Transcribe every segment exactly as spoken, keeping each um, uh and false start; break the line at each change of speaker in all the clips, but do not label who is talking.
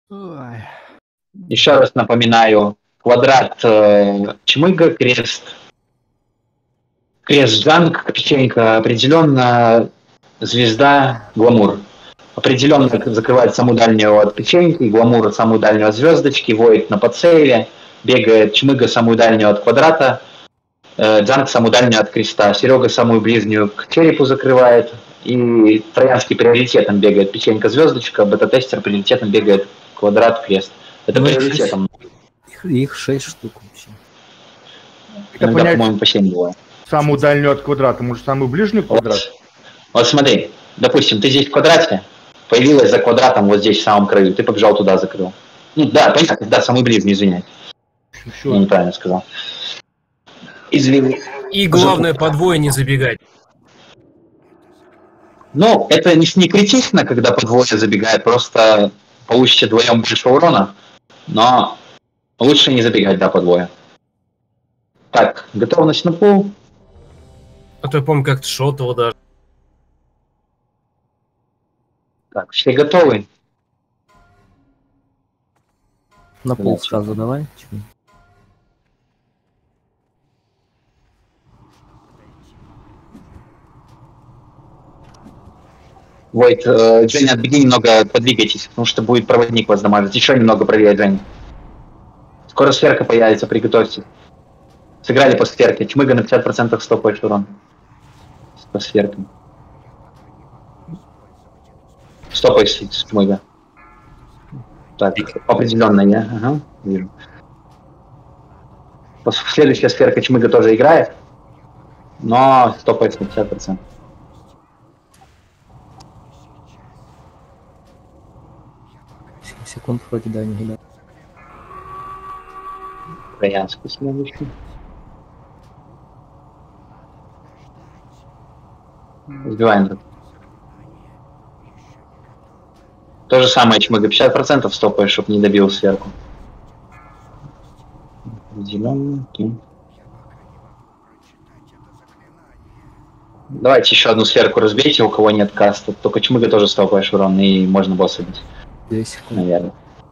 Ой.
Еще раз напоминаю, квадрат э, Чмыга, крест, крест Джанг, печенька, определенно звезда Гламур. Определенно закрывает саму дальнюю от печеньки, Гламур самую дальнюю от звездочки, Войд на подсейве, бегает Чмыга самую дальнюю от квадрата, э, Джанг самую дальнюю от креста, Серега самую ближнюю к черепу закрывает, и троянский приоритетом бегает печенька звездочка, бета-тестер приоритетом бегает квадрат крест. Это
Ну, их
приоритетом.
Их, их шесть штук вообще.
Иногда, по-моему, по семь было.
Самую дальнюю от квадрата, может, самую ближнюю квадрат?
Вот, вот смотри, допустим, ты здесь в квадрате, появилась за квадратом вот здесь в самом краю, ты побежал туда, закрыл. Ну да, понятно, да, самый ближний, извиняюсь.
Еще.
Я неправильно сказал. Извини.
И главное, по двое не забегать.
Ну, это не, не критично, когда по двое забегает, просто получите вдвоем больше урона, но лучше не забегать, да, по двое. Так, готовность на пол.
А то я помню, как-то шотал даже.
Так, все готовы?
На пол сразу давай. Чего?
Войт, э, Дженни, отбеги немного, подвигайтесь, потому что будет проводник вас дамажить. Еще немного правее, Дженни. Скоро сферка появится, приготовьте. Сыграли по сферке. Чмыга на пятьдесят процентов стопаешь урон. По сферке. Стопаешь с Чмыга. Так, определенно я. Ага, вижу. Следующая сферка Чмыга тоже играет, но стопается на пятьдесят процентов.
семь секунд вроде, да, не играет.
Троянский следующий. Сбиваем. То же самое, Чмыга, пятьдесят процентов стопаешь, чтобы не добил сверху. Зеленый. Давайте еще одну сферку разбейте, у кого нет каста. Только Чмыга тоже стопаешь урон, и можно босса бить.
две секунды.
Наверное.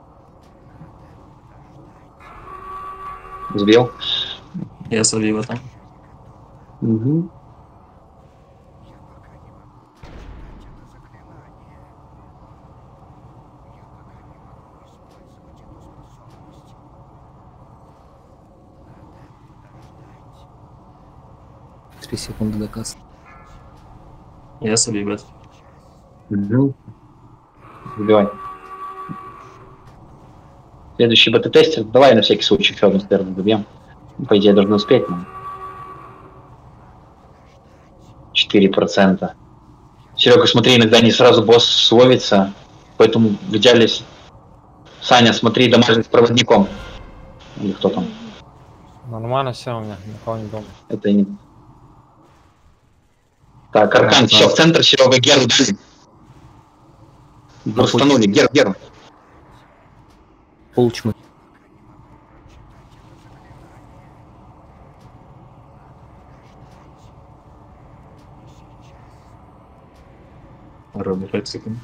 Сбил?
Я забил это.
Угу.
три секунды до кассы.
Я забил это.
Угу. Сбивай. Следующий бета-тестер. Давай на всякий случай еще одну сферу добьем. По идее, должны успеть, но... четыре процента. Серега, смотри, иногда не сразу босс словится, поэтому в идеале... Саня, смотри, дамажить с проводником. Или кто там?
Нормально все у меня, никого не думаю.
Это не... Так, Аркан,
Да,
все,
да.
в центр, Серега, Геру. Простанули, Геру, Геру.
Пол чмы.
Ровно пять секунд.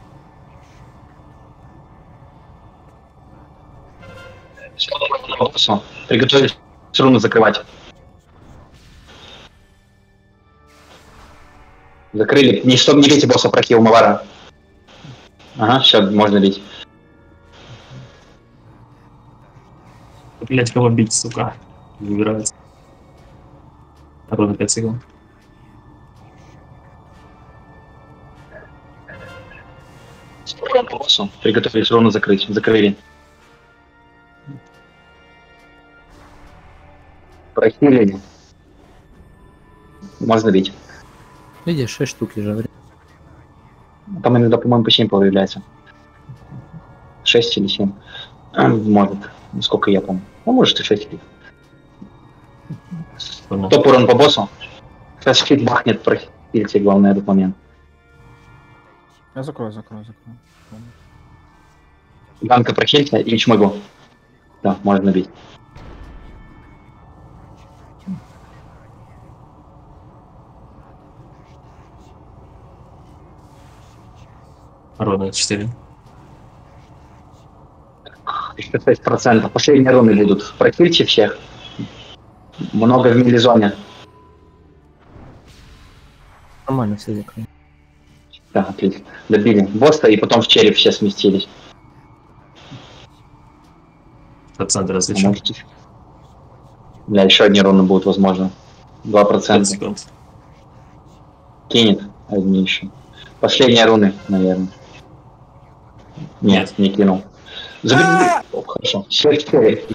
Приготовились руны закрывать. Закрыли. Не, стоп, не бейте босса, прохил Мавара. Ага, все, можно бить.
Блять, кого бить, сука. Выбирается. Ровно пять секунд.
Боссу. Приготовились руны закрыть. Закрыли. Прохилили. Можно бить.
Видишь, шесть штук лежат.
Там иногда, по-моему, по семь появляется. шесть или семь. Может. Сколько я помню. Ну, может и шесть. Топ урон по боссу. Сейчас щит бахнет, прохилите, главное, этот момент.
Я закрою, закрою, закрою.
Ганка прохильте и Чмыгу. Да, можно бить.
Ровно четыре.
девяносто шесть процентов. Последние руны будут. Прокильте всех. Много в милизоне.
Нормально все закрыли.
Да, отлично. Добили босса и потом в череп все сместились.
Проценты различия.
Можете. Бля, еще одни руны будут, возможно. Два
пять
процента.
секунд.
Кинет одни еще. Последние руны, наверное. Нет, не кинул. Забери. О, хорошо. Все, все.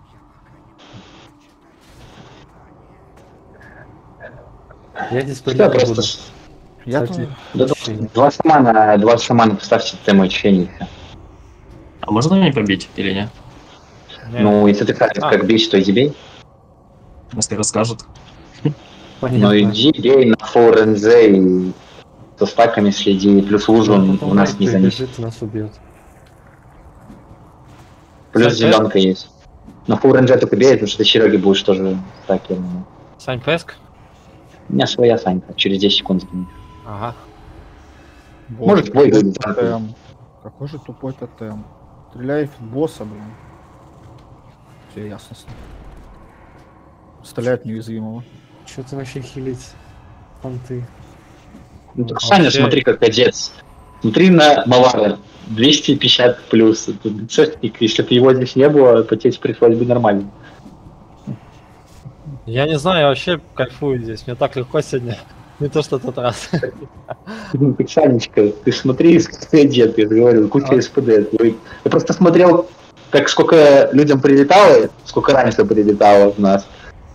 Я здесь
Все,
пойду
просто...
буду.
Я
Кстати,
Да,
вообще нет.
два шамана, два шамана поставьте тему очищения.
А можно мне побить или нет?
Не,
Ну, если ты хотел
А.
как бить, то иди бей.
Если расскажут.
Понятно.
Ну иди бей на форензе и со стаками следи, плюс лужу
Ну,
он
потом
у нас
Рейд
не занесет.
прибежит и нас убьет.
Плюс
Сань,
зеленка есть. На форензе только бей, потому что ты Сереги будешь тоже так. Ну.
Сань, Песк?
У меня своя Санька, через десять секунд сгинет.
Ага.
Может,
Боже,
твой
тупой
выйдет.
тотем. Какой же тупой тотем. Стреляй в босса, блин. Все ясно. с ним. Стреляет неуязвимого.
Что ты вообще хилить? Фанты.
Ну так
А
Саня,
вообще-
смотри, как одец. Смотри на Мавара. двести пятьдесят плюс. Это цветник. Если бы его здесь не было, то тебе пришлось бы нормально.
Я не знаю, я вообще кайфую здесь. Мне так легко сегодня. Не то, что тот раз.
Ну, так, Санечка, ты смотри, как ты одет, я же говорю, куча
А.
СПД. Ой, я просто смотрел, как сколько людям прилетало, сколько раньше прилетало в нас.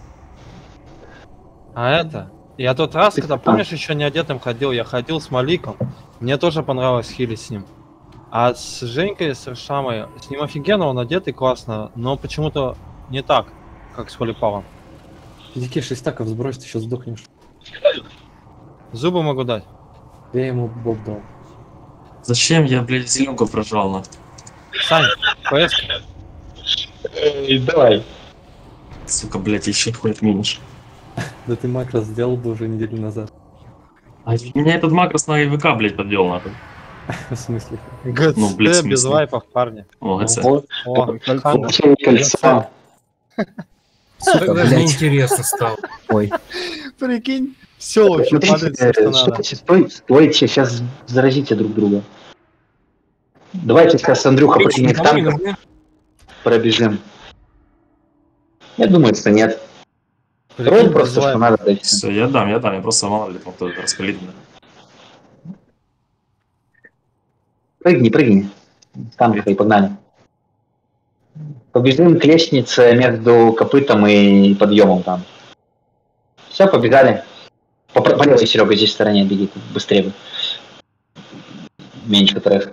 А это? Я тот раз,
Ты-
когда, помнишь, еще не одетым ходил, я ходил с Маликом. Мне тоже понравилось хилить с ним. А с Женькой, с Шамой, с ним офигенно, он одетый классно, но почему-то не так, как с Холипалом.
Дикий шесть стаков сбрось, ты сейчас сдохнешь.
Зубы могу дать.
Я ему боб дал.
Зачем я, блядь, зеленку прожал на?
Сань, ПС.
Эй, давай.
Сука, блядь, еще ходит минус.
Да ты макрос сделал бы уже неделю назад.
А меня этот макрос на ИВК, блядь, подвел нахуй.
В смысле?
Ну, блядь, в
без
смысле?
вайпов, парни.
О, это...
Вот,
О,
получение кольца.
Так даже
блядь.
неинтересно стало.
Ой,
прикинь, все вообще
Смотрите,
падает, всё, что
э,
надо.
стойте, стой- стойте, сейчас заразите друг друга. Давайте сейчас Андрюха
Речь
против
никому не
танков
нужны.
пробежим. Я думаю, что нет.
Прикинь,
Роль
без
просто, что
вайпов.
надо дать.
Все, я дам, я дам, я просто мало ли там кто-то распылит меня.
Прыгни, прыгни. Танка и погнали. Побежим к лестнице между копытом и подъемом там. Все, побежали. По, пр- по левой, Серега, здесь стороне беги, быстрее. Меньше трэш.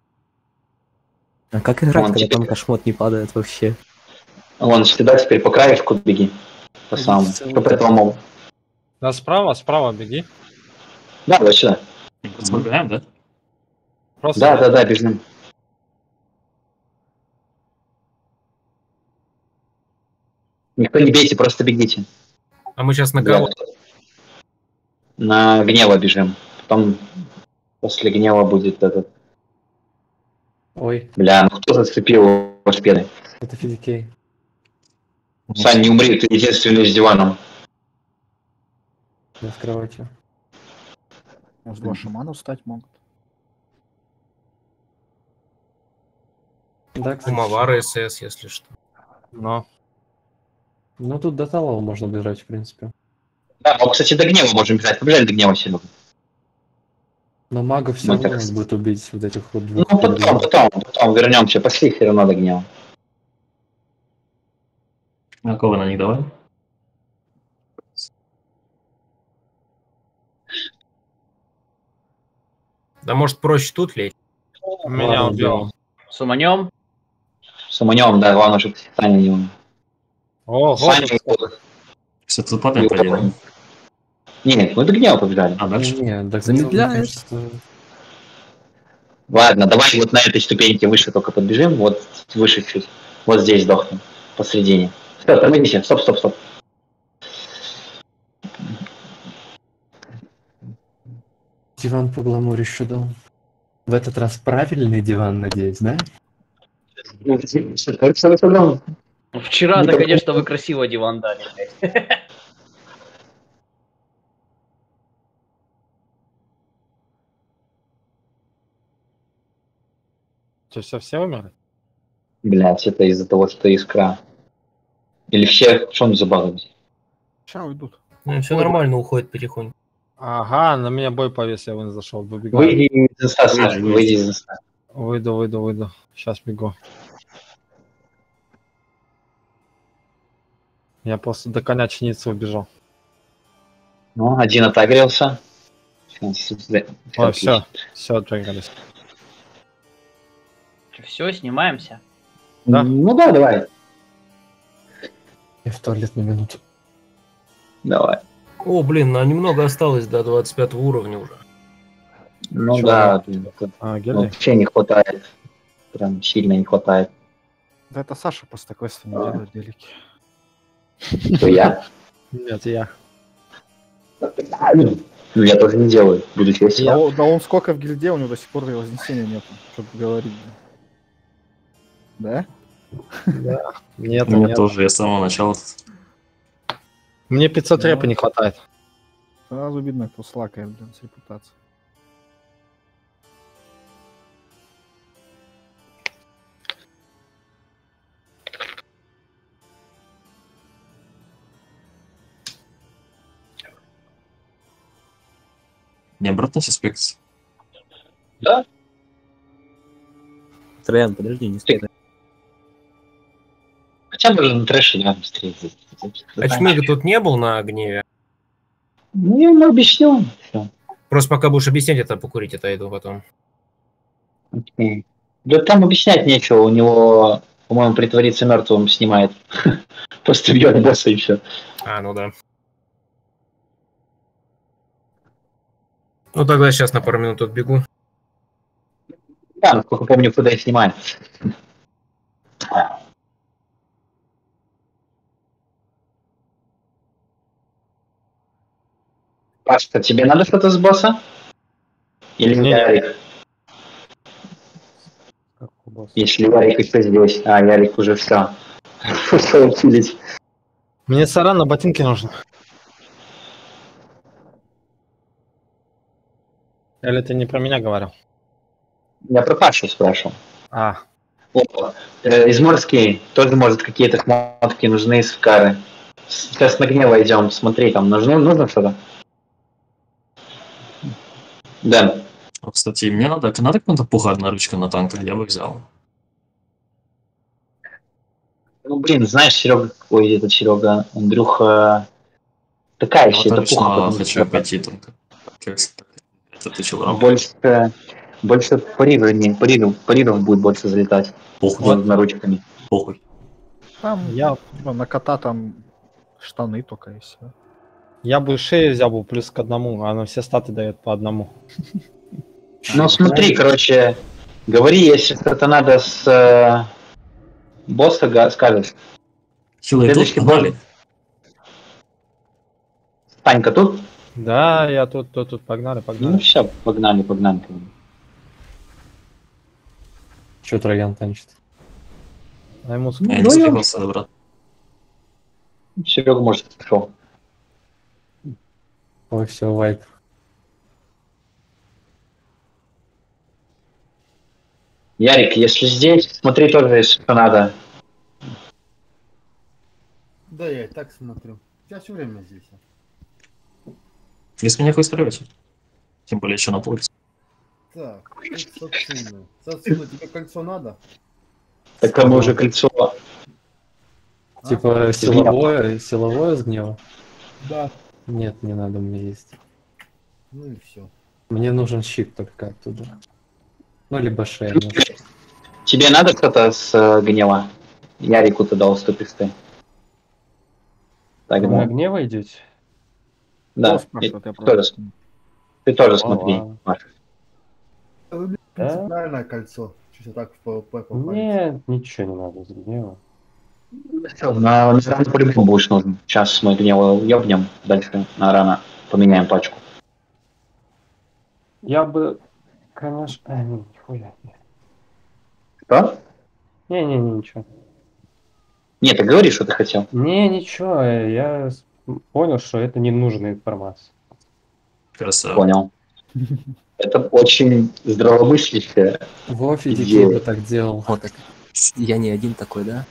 а как играть,
Вон
когда
теперь-
там кошмот не падает вообще?
Вон, сюда теперь по краешку беги. По самому. Чтоб этого мол.
Да, справа, справа беги.
Да, вот сюда.
Просто выбираем, да?
Просто
Да, да, да, бежим. Никто не бейте, просто бегите.
А мы сейчас на
Да.
кого?
На гнева бежим. Потом после гнева будет этот...
Ой,
Бля, ну кто зацепил торпеды?
это Фидикей.
Сань, не умри, ты единственный с диваном.
Я с кроватью.
Может, два шамана встать могут.
Да, кстати.
Умовара СС, если что.
Но.
Ну тут до Талова можно бежать, в принципе.
Да, ну, кстати, до гнева можем бежать. Побежали до гнева, Серега.
Но мага все
Ну,
равно
так-
надо будет убить вот этих вот
Ну,
двух.
потом,
пингвинов.
потом, потом вернемся. Пошли все равно до гнева.
А кого на них давай?
Да может проще тут лечь?
Меня
Ладно,
убил.
делаем.
Суманем?
С уманем, да, главное, чтобы Саня не умер.
О,
Саня
вот.
Все, тут падаем, по идее.
Нет, мы до гнева побежали.
А дальше?
Не, так
Замедляет.
Ладно, давай вот на этой ступеньке выше только подбежим. Вот выше чуть. Вот здесь сдохнем. Посредине. Все, тормозите. Стоп, стоп, стоп.
Диван по гламуру еще дал. В этот раз правильный диван, надеюсь, да?
Ну, так что в остальном
Вчера-то,
никакого-
конечно, вы красиво диван дали. блядь.
Что, все, все умерли?
Блять, это из-за того, что искра. Или все, что он забавился?
Сейчас уйдут.
Ну, все нормально, уходит потихоньку.
Ага, на меня бой повес, я вон зашел, выбегаю.
Выйди из инста, Саша,
Выйди,
выйди из инста.
Выйду, выйду, выйду. Сейчас бегу. Я просто до коня чиниться убежал.
Ну, один отогрелся. Сейчас, да,
Ой,
отлично.
все, все, отжигались.
Все, снимаемся.
Да.
Ну да, давай.
Я в туалет на минуту.
Давай.
О, блин, а немного осталось до двадцать пятого уровня уже.
Ну
Чё,
да, блин, тут
А, гильдия?
вообще не хватает. Прям сильно не хватает.
Да это Саша после квеста не делает делики.
То я.
Нет, я.
Ну я тоже не делаю, буду честен.
Да, он- да он сколько в гильдии, у него до сих пор вознесения нету, чтобы говорить. Да?
Нет,
Мне
нет.
тоже, я с самого начала. тут.
Мне пятьсот
Да.
репа не хватает.
Сразу видно, кто слакает, блин, с репутацией.
Не обратно сейчас спекс.
Троян, подожди, не стой.
Хотя бы на трэше рядом встретить.
А Чмыга тут не был на гневе?
Ну я ему объясню. Всё.
Просто пока будешь объяснять это, покурить отойду потом.
Окей. Да там объяснять нечего, у него, по-моему, притвориться мертвым снимает. Просто бьет босса и все.
А, ну да. Ну тогда сейчас на пару минут отбегу.
Да, насколько помню, куда и снимает. Пашка, тебе надо что-то с босса? Или
Не, не.
Ярик?
Как у босса.
Если Ярик еще здесь. А, Ярик уже все. Ушел чилить.
Мне саран на ботинки нужен. Или ты не про меня говорил?
Я про Пашу спрашивал.
А,
О, э, Изморский тоже, может, какие-то шмотки нужны из Кары. Сейчас на гнево идем, смотри, там нужно, нужно что-то? Да.
А, кстати, мне надо, надо какой-то пухар на ручку на танках, я бы взял.
Ну, блин, знаешь, Серега, ой, этот Серега, Андрюха, такая
Я
еще,
вот
это пуха,
точно
потому
хочу
что
пойти там. Как это ты чел,
больше, больше парирования, париров, париров будет больше залетать
Похуй,
вот, наручками.
похуй.
Там
я,
ну, на кота там штаны только и все.
я бы шею взял бы плюс к одному, а на все статы дает по одному.
Ну, смотри, короче, говори, если что-то надо с э, босса, га- скажешь.
Хилы тут,
Следующий
погнали.
Танька тут?
Да, я тут, тут, тут, погнали,
Ну
погнали.
все, погнали, погнали.
Че Троян танчит?
А ему ск-
Я не
Ну, я-
успехался, брат.
Серега, может, пошел.
Ой, все, вайп.
Ярик, если здесь, смотри тоже, если что надо.
Да, я и так смотрю. Я все время здесь.
Если меня хоть стреляете. Тем более еще на полисе.
Так, Сацуна. Сацуна, тебе кольцо надо?
Так там уже кольцо.
А?
Типа силовое, силовое с гнева?
Да.
Нет, не надо, у меня есть.
Ну и все.
Мне нужен щит только оттуда. Ну, либо шея. ну.
Тебе надо что-то с э, гнева? Ярику ты дал уступишь ты. Так,
Вы на
да.
гнева идете?
Да.
Кто спрашивает, я
Ты тоже,
просто...
ты тоже
Ладно,
смотри,
ладно.
Маша.
Это принципиальное кольцо. Чуть так в ПВП попасть.
Нет, ничего не надо с гнева.
Всё, на, на рано по-любому будешь нужен. Сейчас мы гнева ёбнем, дальше на рано поменяем пачку.
Я бы, конечно... А, нет, нихуя нет.
Что?
Не-не-не, ничего.
Нет, ты говори, что ты хотел.
Не, ничего, я с- понял, что это ненужная информация.
Красава.
Понял. Это очень здравомыслящая
Вове Дикей
идея.
бы так делал.
Вот так. Я не один такой, да?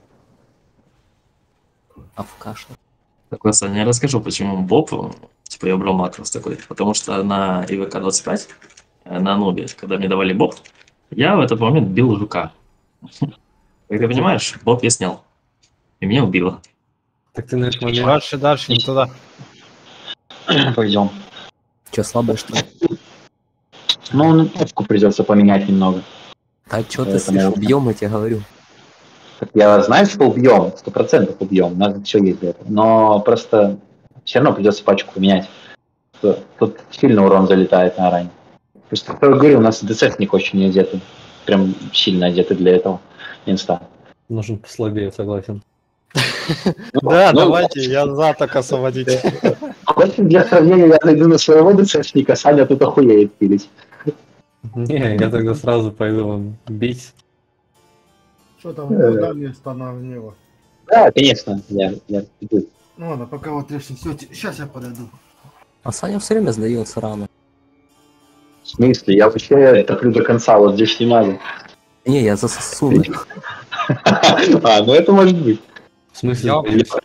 А в кашу.
Так, Саня, я расскажу, почему Боб, типа, я брал макрос такой. Потому что на ИВК двадцать пять, э, на Нубе, когда мне давали Боб, я в этот момент бил жука. Как ты понимаешь, Боб я снял. И меня убило.
Так ты на этот момент...
Дальше, дальше, не туда.
Пойдем.
Че, слабое, что ли?
Ну, ну, точку придется поменять немного.
А чё ты
Это
слышишь?
можно.
Убьем, я тебе говорю.
Так я знаю, что убьем, сто процентов убьем, у нас все есть для этого. Но просто все равно придется пачку поменять. Тут тут сильно урон залетает на ране. Просто, как я говорю, у нас ДЦшник очень одетый. Прям сильно одетый для этого инста.
Нужен послабее, согласен.
Да,
Ну,
давайте, я за так освободить.
Впрочем, для сравнения я найду на своего ДЦшника, Саня тут охуеет пилить.
Не, я тогда сразу пойду вон бить.
Что там, куда место на влево?
Да, конечно, я, я иду.
Ну ладно, пока вот решим. Все, сейчас я подойду.
А Саня все время сдается рано.
В смысле? Я вообще топлю до конца, вот здесь не надо.
Не, я засосу.
А, ну это может быть.
В смысле?
Я-
боюсь?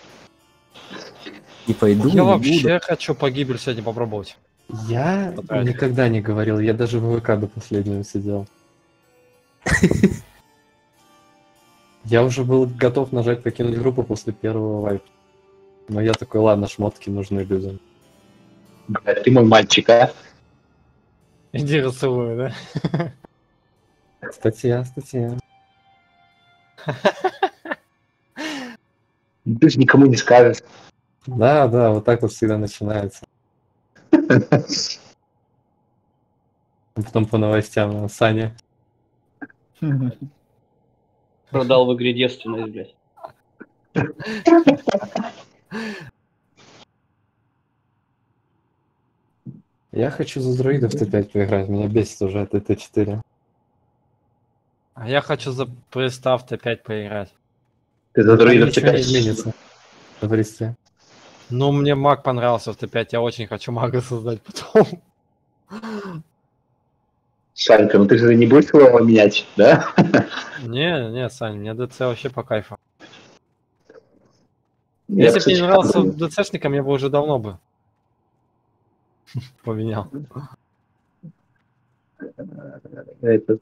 Не пойду, не
Я
буду.
вообще хочу погибель сегодня попробовать.
Я
Потратил.
никогда не говорил, я даже в ВК до последнего сидел. Я уже был готов нажать покинуть группу после первого вайпа. Но я такой, ладно, шмотки нужны людям.
Блядь, ты мой мальчик, а?
Иди расцелую, да?
Статья, статья.
Ты же никому не скажешь.
Да, да, вот так вот всегда начинается. А потом по новостям Саня.
Продал в игре девственность, блядь.
Я хочу за друидов Т пять поиграть, меня бесит уже это Т четыре.
А я хочу за пристав Т пять поиграть.
Ты за друидов
Ничего не
опять.
изменится в бристе.
Ну, мне маг понравился в Т пять, я очень хочу мага создать потом.
Санька, ну ты же не будешь его менять, да?
Не, не, Сань, мне ДЦ вообще по кайфу.
Я,
Если бы
кстати,
мне нравился
думаю.
ДЦшником, я бы уже давно бы поменял.
Этот,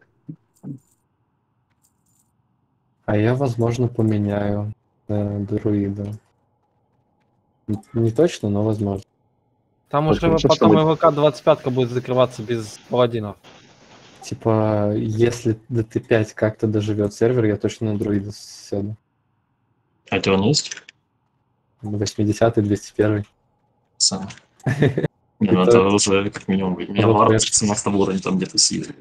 А я, возможно, поменяю э, друида. Н- Не точно, но возможно.
Там
Вот
уже
лучше,
потом
чтобы-
ИВК двадцать пять будет закрываться без паладинов.
Типа, если до Т пять как-то доживет сервер, я точно на друида сяду.
А у тебя он есть?
восьмидесятый, двести первый.
Сам. Не, ну это уже как минимум. У меня
Вот
Варвар
я-
в семнадцатом уровне там где-то сидит.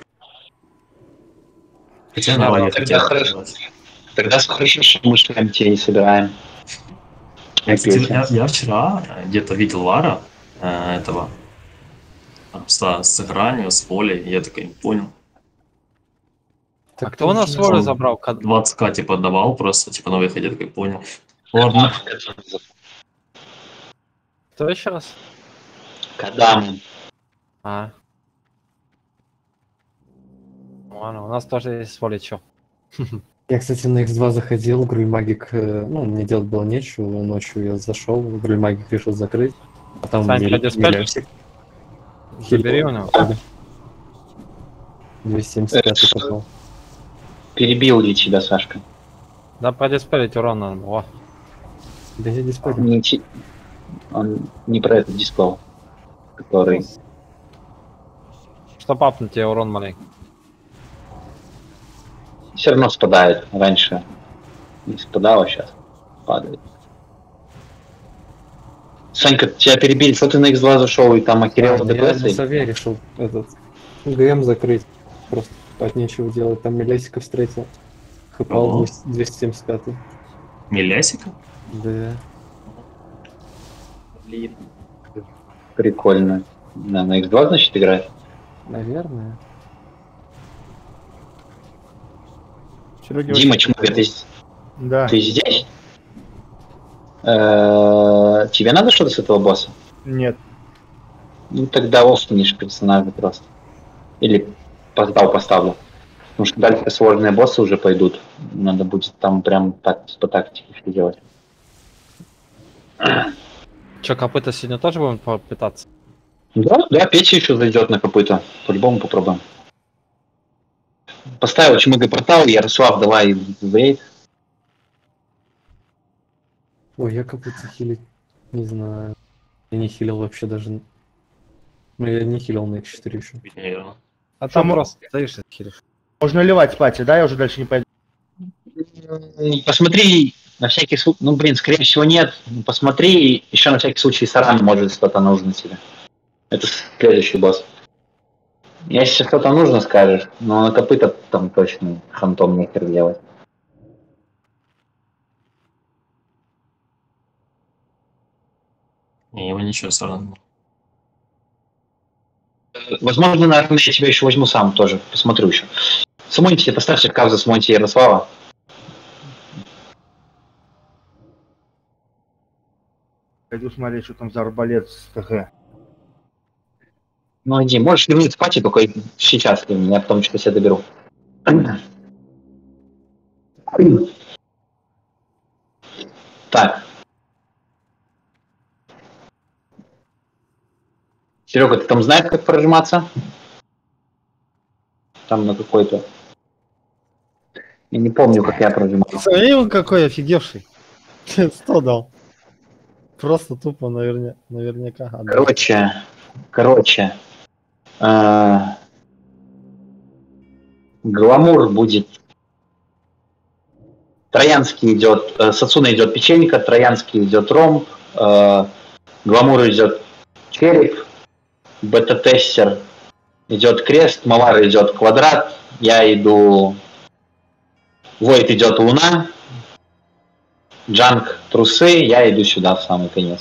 Хотя
Да,
на Варе
тогда
хотел
хорошо.
играть.
Тогда хорошо, что мы шлем тебе не собираем.
Я, кстати,
Опять.
я, я вчера где-то видел Вара, э, этого, там, с, с гранью, с волей, я такой не понял.
А кто у нас волю забрал? Кад-
двадцать к типа отдавал просто, типа на выходе, такой понял. Ладно,
Кто еще раз?
Кадам.
А. Ладно, у нас тоже есть воля, чё.
Я, кстати, на икс два заходил, Грульмагик, э, ну, мне делать было нечего, ночью я зашел, Грульмагик решил закрыть, а там
Сань,
миль-
пойдёшь спать?
миллиончик.
Забери у него.
двести семьдесят пять попал.
Перебил ли тебя, Сашка?
Да продиспелить урон надо было.
Да я здесь
Он не, ти- он не про этот дисплей, который...
Что папнуть тебе урон маленький.
Все равно спадает. Раньше не спадало, сейчас падает. Санька, тебя перебили, что ты на икс два зашел и там охерел
А,
от
я на
ДПС?
сове решил этот ГМ закрыть, просто от нечего делать, там миллесиков встретил. Хпал
Ого.
двести семьдесят пять.
миллесика?
Да.
Блин.
Прикольно. Да, на икс два, значит, играть?
Наверное.
Сереги
Дима,
вообще-
чему ты,
Да.
ты здесь? Э, Тебе надо что-то с этого босса?
Нет.
Ну тогда офнишь персонажа просто. Или портал поставлю. Потому что дальше сложные боссы уже пойдут. Надо будет там прям так по тактике все делать.
Че, копыта сегодня тоже будем попытаться?
Да, да, Петя еще зайдет на копыта. По-любому попробуем. Поставил чмыга портал, Ярослав, давай в рейд.
Ой, я как-то хилить не знаю. Я не хилил вообще даже. Ну, я не хилил на икс четыре еще.
Наверное.
А
Что
там
мы-
просто стоишь и хилишь.
Можно ливать спать, да? Я уже дальше не пойду.
Посмотри, на всякий случай, ну блин, скорее всего нет. Посмотри, еще на всякий случай Саран, может что-то нужно тебе. Это следующий босс. Если что-то нужно, скажешь, но на копыта там точно хантом нехер делать.
Не, его ничего странного.
Возможно, наверное, я тебя еще возьму сам тоже, посмотрю еще. Смонти, поставьте кавза с Монти Ярослава.
Пойду смотреть, что там за арбалет с ТГ.
Ну иди, можешь ливнуть спать, и только сейчас ливни, я потом что-то себе доберу. Так. Серега, ты там знаешь, как прожиматься? Там на какой-то... Я не помню, как я прожимался.
Смотри, он какой офигевший. сто дал. Просто тупо наверня... наверняка. отдал.
Короче, короче, э, гламур будет. Троянский идет, э, Сацуна идет печенька, Троянский идет ромб, э, гламур идет череп, бета-тестер идет крест, Мавар идет квадрат, я иду, Войт идет луна, Джанк трусы, я иду сюда в самый конец.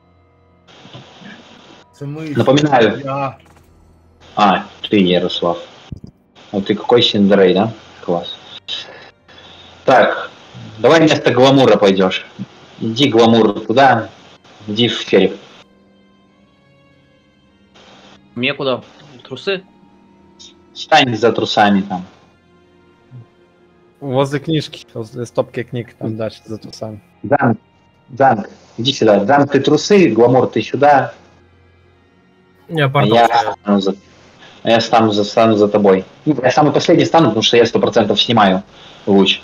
Напоминаю.
Я...
А, ты Ярослав. А ты какой Синдрей, да? Класс. Так, давай вместо гламура пойдешь. Иди гламур туда, иди в череп.
Мне куда? Трусы?
Стань за трусами там.
Возле книжки, возле стопки книг, там дальше за трусами.
Данк, Данк, иди сюда. Данк ты трусы, гламур ты сюда.
Я
А
портал
я
ставил.
стану за, а я стану за, стану за тобой. Я самый последний стану, потому что я сто процентов снимаю луч.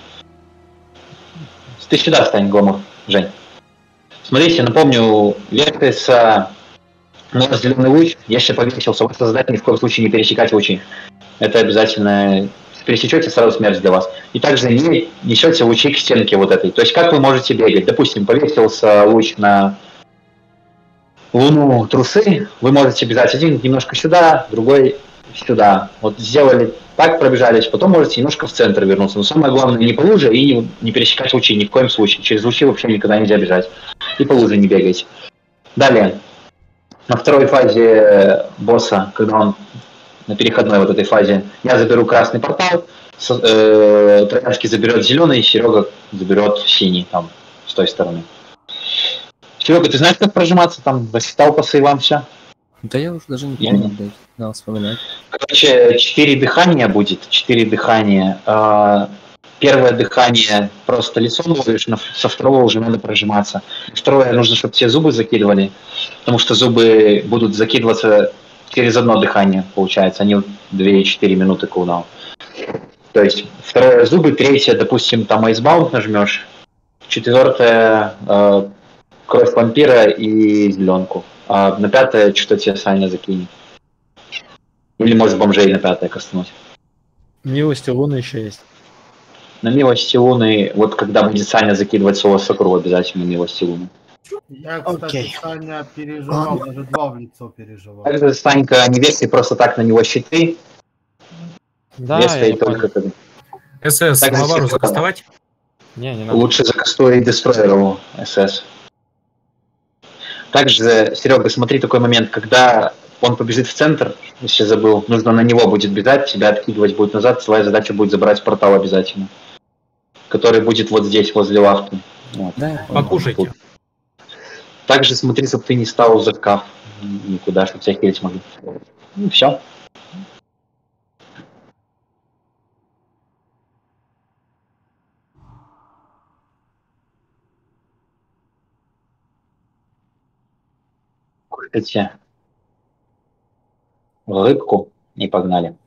Ты сюда встань, гламур, Жень. Смотрите, напомню, вертается наш зеленый луч. Я сейчас повесился, ваш создатель ни в коем случае не пересекать лучи. Это обязательно. Пересечете, сразу смерть для вас. И также не несете лучи к стенке вот этой. То есть как вы можете бегать? Допустим, повесился луч на луну трусы, вы можете бежать один немножко сюда, другой сюда. Вот сделали так, пробежались, потом можете немножко в центр вернуться. Но самое главное, не по луже и не, не пересекать лучи ни в коем случае. Через лучи вообще никогда нельзя бежать. И по луже не бегайте. Далее. На второй фазе босса, когда он на переходной вот этой фазе, я заберу красный портал, с, э, Троянский заберет зеленый, Серега заберет синий там, с той стороны. Серега, ты знаешь, как прожиматься там? Засчитал по сейвам все?
Да я уже даже не помню, блядь. Надо вспоминать.
Короче, четыре дыхания будет, четыре дыхания. Э, Первое дыхание просто лицом ловишь, на- со второго уже надо прожиматься. Второе, нужно, чтобы все зубы закидывали, потому что зубы будут закидываться через одно дыхание, получается, они две-четыре минуты кулдаун. То есть второе зубы, третье, допустим, там айсбаунд нажмешь, четвертое э, кровь вампира и зеленку, а на пятое что-то тебе Саня закинет. Или может бомжей на пятое коснуть.
Милости луны еще есть.
На милости луны, вот когда будет Саня закидывать соло сокру, обязательно милости луны.
Я, кстати,
Окей.
Саня переживал, даже два в лицо переживал.
Также, Санька, не вешай просто так на него щиты,
Да,
вешай
я не
только
понял.
когда-
СС,
Так,
Мавару
засекаю.
закастовать?
Не, не надо.
Лучше закастуй Дестройеру СС. Также, Серега, смотри такой момент, когда он побежит в центр, если забыл, нужно на него будет бежать, тебя откидывать будет назад, твоя задача будет забрать портал обязательно. который будет вот здесь, возле лавки. Вот.
Да,
Покушайте.
Также смотри, чтобы ты не стал за шкаф никуда, чтобы тебя хилить могли. Ну, все. Кушайте рыбку и погнали.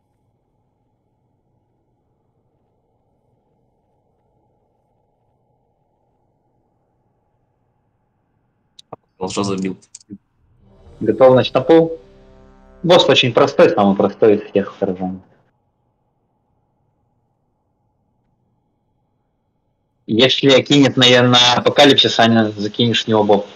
Что забил?
Готовность на пол. Босс очень простой, самый простой из всех сражений. Если кинет на, на апокалипсис, Аня, закинешь в него боб.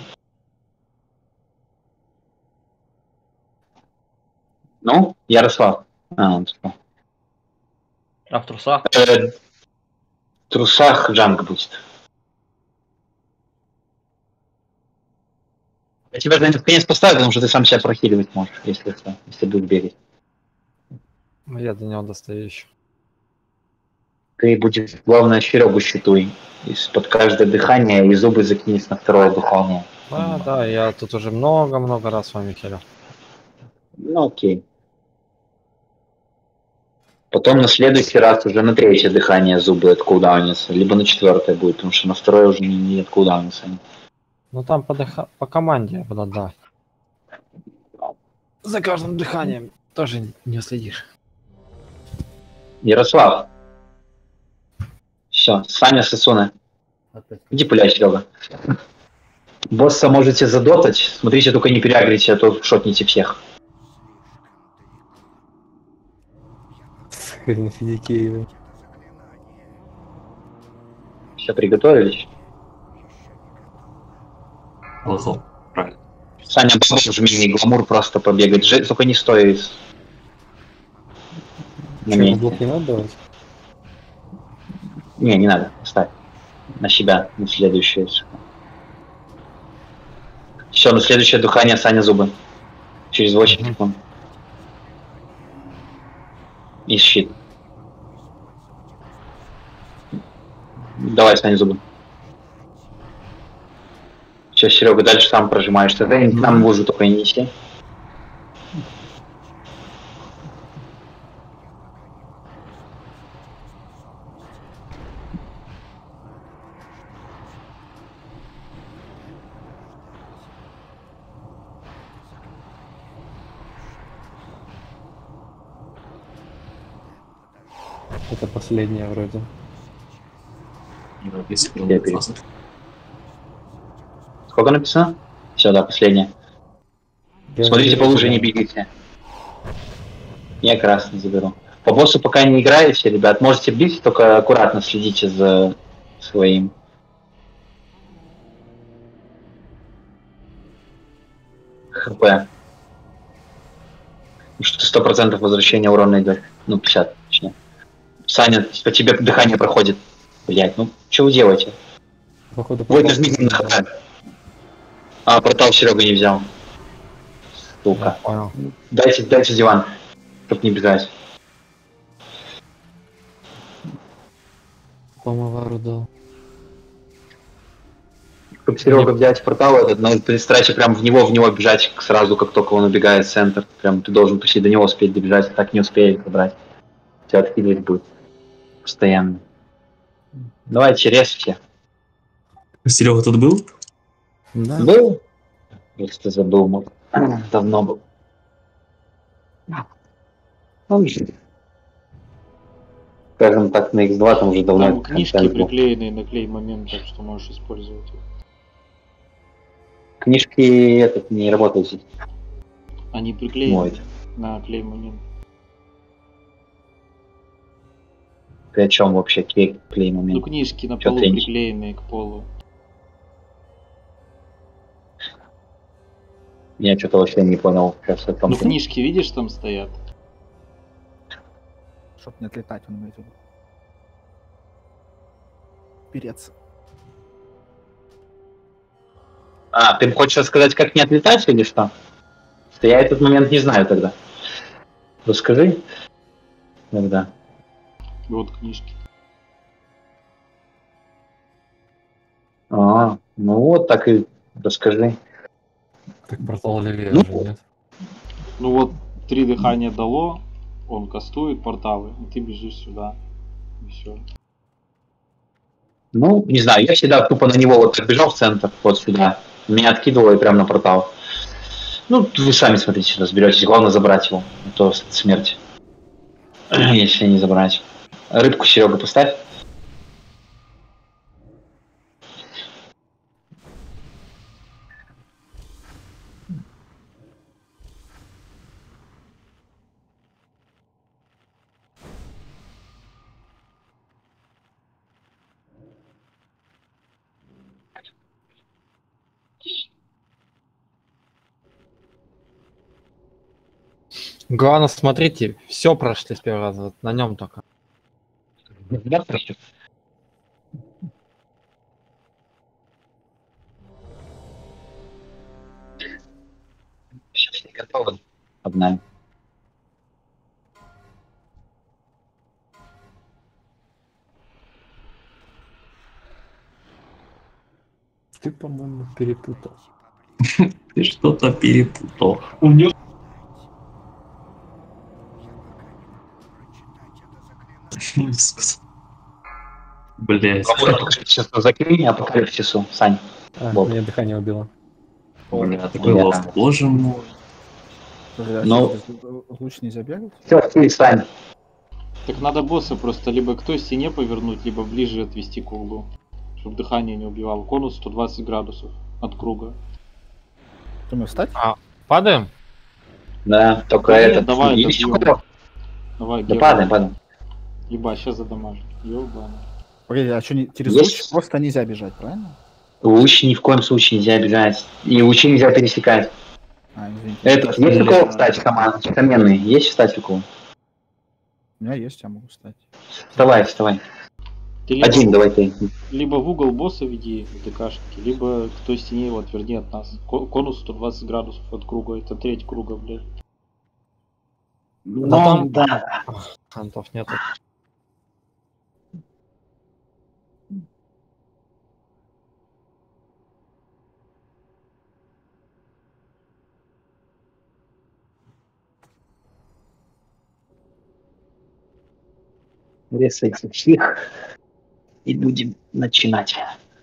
Ну, Ярослав. А, он что?
А в трусах?
Э, в трусах джанг будет. Я тебя же в конец поставлю, потому что ты сам себя прохиливать можешь, если что, если будешь бегать.
Я до него достаю еще.
Ты будешь, главное, Серегу щитуй. Из-под каждое дыхание и зубы закинешь на второе дыхание.
А, да, я тут уже много-много раз с вами херил.
Ну окей. Потом на следующий раз уже на третье дыхание зубы откулдаунятся, либо на четвертое будет, потому что на второе уже не, не откулдаунятся.
Ну там по, дыха... по команде я буду, да. За каждым дыханием тоже не следишь.
Ярослав. Все, Саня Сосуна.
Опять.
Иди пуляй, Серега. Босса можете задотать. Смотрите, только не переагрите, а то шотните всех.
Хрен Федикеева.
Все приготовились?
Лохо. Правильно.
Саня, жми, гламур просто побегать. Ж... Только не стой из... на
Че,
месте.
блок не надо давать?
Не, не надо, ставь. На себя, на следующее. Все, на следующее дыхание Саня зубы. Через восемь секунд. И щит. Давай, Саня зубы. Сейчас, Серега, дальше сам прожимаешь. Тогда нам лужу только не неси.
Это последняя вроде.
десять
Я
секунд.
перед- Сколько написано? Все, да, последнее.
Я
Смотрите, по
заберу
луже не
тебя.
бегите. Я красный заберу. По боссу пока не играете, ребят, можете бить, только аккуратно следите за своим. ХП. Потому что сто процентов возвращения урона идет. Ну, пятьдесят, точнее. Саня, по тебе дыхание проходит. Блять, ну, что вы делаете?
Походу,
Вы
попал.
нажмите на ХП. А, портал Серега не взял. Сука.
Понял.
Дайте, дайте диван, чтоб не бежать.
По Мавару дал.
Чтобы Серега взять портал этот, надо при страче прям в него, в него бежать сразу, как только он убегает в центр. Прям ты должен почти до него успеть добежать, так не успеет забрать. Тебя откидывать будет. Постоянно. Давайте резче.
Серега тут был?
Да.
Был? Если ты забыл, может. Давно был. Ну, скажем так, на икс два там уже давно...
Там книжки
контент был.
приклеенные на клей момент, так что можешь использовать их.
Книжки этот не работают здесь.
Они приклеены
Мой.
на клей момент.
Ты о чем вообще? Клей, клей
Ну,
момент.
книжки на
Чё
полу
ты-
приклеенные к полу.
Я что-то вообще не понял. Сейчас о том,
Ну,
что-
книжки, видишь, там стоят?
Чтоб не отлетать, он имеет в виду. Переться.
А, ты хочешь рассказать, как не отлетать или что? Что я этот момент не знаю тогда. Расскажи. Тогда.
Вот книжки.
Ну вот, так и расскажи.
Так портал левее
Ну,
же, нет?
Ну вот, три дыхания дало, он кастует порталы, и ты бежишь сюда. И все.
Ну, не знаю, я всегда тупо на него вот бежал в центр, вот сюда. Меня откидывало и прям на портал. Ну, вы сами смотрите, разберетесь. Главное забрать его, а то смерть. Если не забрать. Рыбку, Серега, поставь.
Главное, смотрите, все прошли с первого раза, вот на нем только.
Я прощу. Сейчас не готовы. Обнами.
Ты, по-моему, перепутал.
Ты что-то перепутал. Блять.
Апокалипсису закрыли, апокалипсису, Сань.
А,
Боб.
мне дыхание убило.
Бля, такой
Я-
лов. Боже мой.
Подожди, а
Ну.
что, без луч нельзя бегать?
Все, ты, Сань.
Так надо босса просто либо к той стене повернуть, либо ближе отвести к углу. Чтобы дыхание не убивало. Конус сто двадцать градусов от круга.
Что, мне встать?
Падаем?
Да, только
Да нет,
этот.
давай
Или
добьем.
еще-
Давай,
Да
Гео.
падаем, падаем.
Ебать, сейчас задамажу. Ёбаный.
Погоди, а что, не, через
Есть?
луч просто нельзя бежать, правильно?
Луч ни в коем случае нельзя бежать. И лучи нельзя пересекать.
А, извините.
Этот, есть у кого, кстати, команда? Каменный, есть встать у кого?
У меня есть, я могу встать.
Вставай, вставай.
Ты либо,
Один давай ты.
либо в угол босса веди в ДКшнике, либо к той стене его отверни от нас. Ко- Конус сто двадцать градусов от круга. Это треть круга, блядь.
Ну,
там-
да.
Антов нету.
Резайте всех. И будем начинать.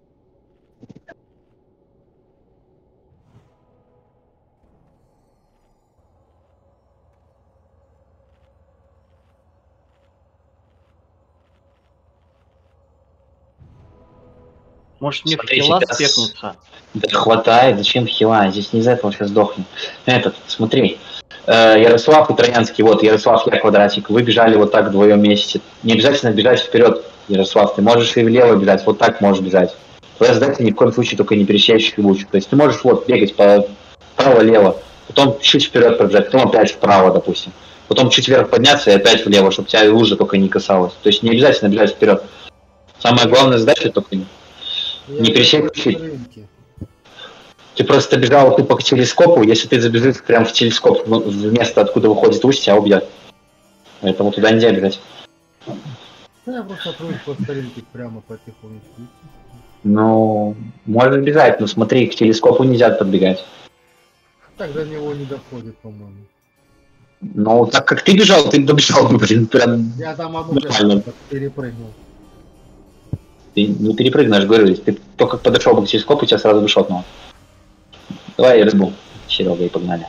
Может мне в
Смотри,
хила
сейчас-
спекнуться?
Да хватает, зачем хила? Здесь не из-за этого сейчас сдохнет. Этот, смотри. Э, Ярослав и Троянский, вот, Ярослав, я квадратик. Вы бежали вот так вдвоем вместе. Не обязательно бежать вперед, Ярослав. Ты можешь и влево бежать, вот так можешь бежать. Твоя задача ни в коем случае только не пересечь луч. То есть ты можешь вот бегать по право-лево, потом чуть вперед пробежать, потом опять вправо, допустим. Потом чуть вверх подняться и опять влево, чтобы тебя лужа только не касалась. То есть не обязательно бежать вперед. Самая главная задача только не Не пересечь чуть. Ты просто бежал тупо к телескопу, если ты забежишь прям в телескоп, ну, в место, откуда выходит луч, тебя убьет. Поэтому туда нельзя бежать.
Да, я просто открою по старинке прямо потихонечку.
Ну, можешь бежать, но смотри, к телескопу нельзя подбегать.
Так до него не доходит, по-моему.
Но так как ты бежал, ты добежал, ну, блин, прям
Я там одну
нормально.
прям перепрыгнул.
Ты не перепрыгнешь, говорю, если ты только подошел бы к телескопу, тебя сразу бы шотнуло. Давай рыбу, Серега, и погнали.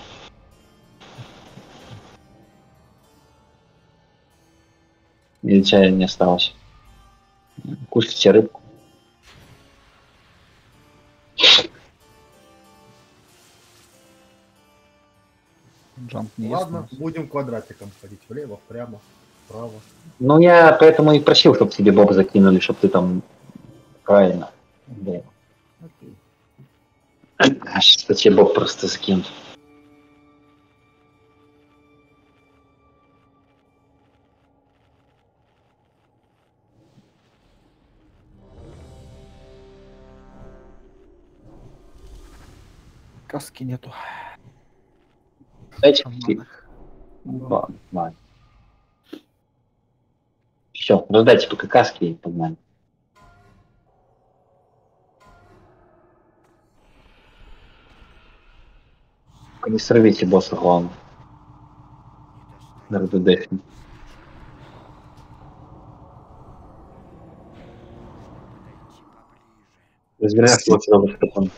Или тебя не осталось? Кушайте рыбку.
Джамп не
Ладно,
есть.
будем квадратиком ходить. Влево, вправо, вправо.
Ну, я поэтому и просил, чтобы тебе Боб закинули, чтобы ты там правильно. Да.
Окей.
А что тебе Боб просто закинут.
Каски нету.
Дайте.
Шаманах.
Ладно, ладно. Все, раздайте пока каски и погнали. Только не сорвите босса, главное. На РДД. Разбираешь его сюда, потом.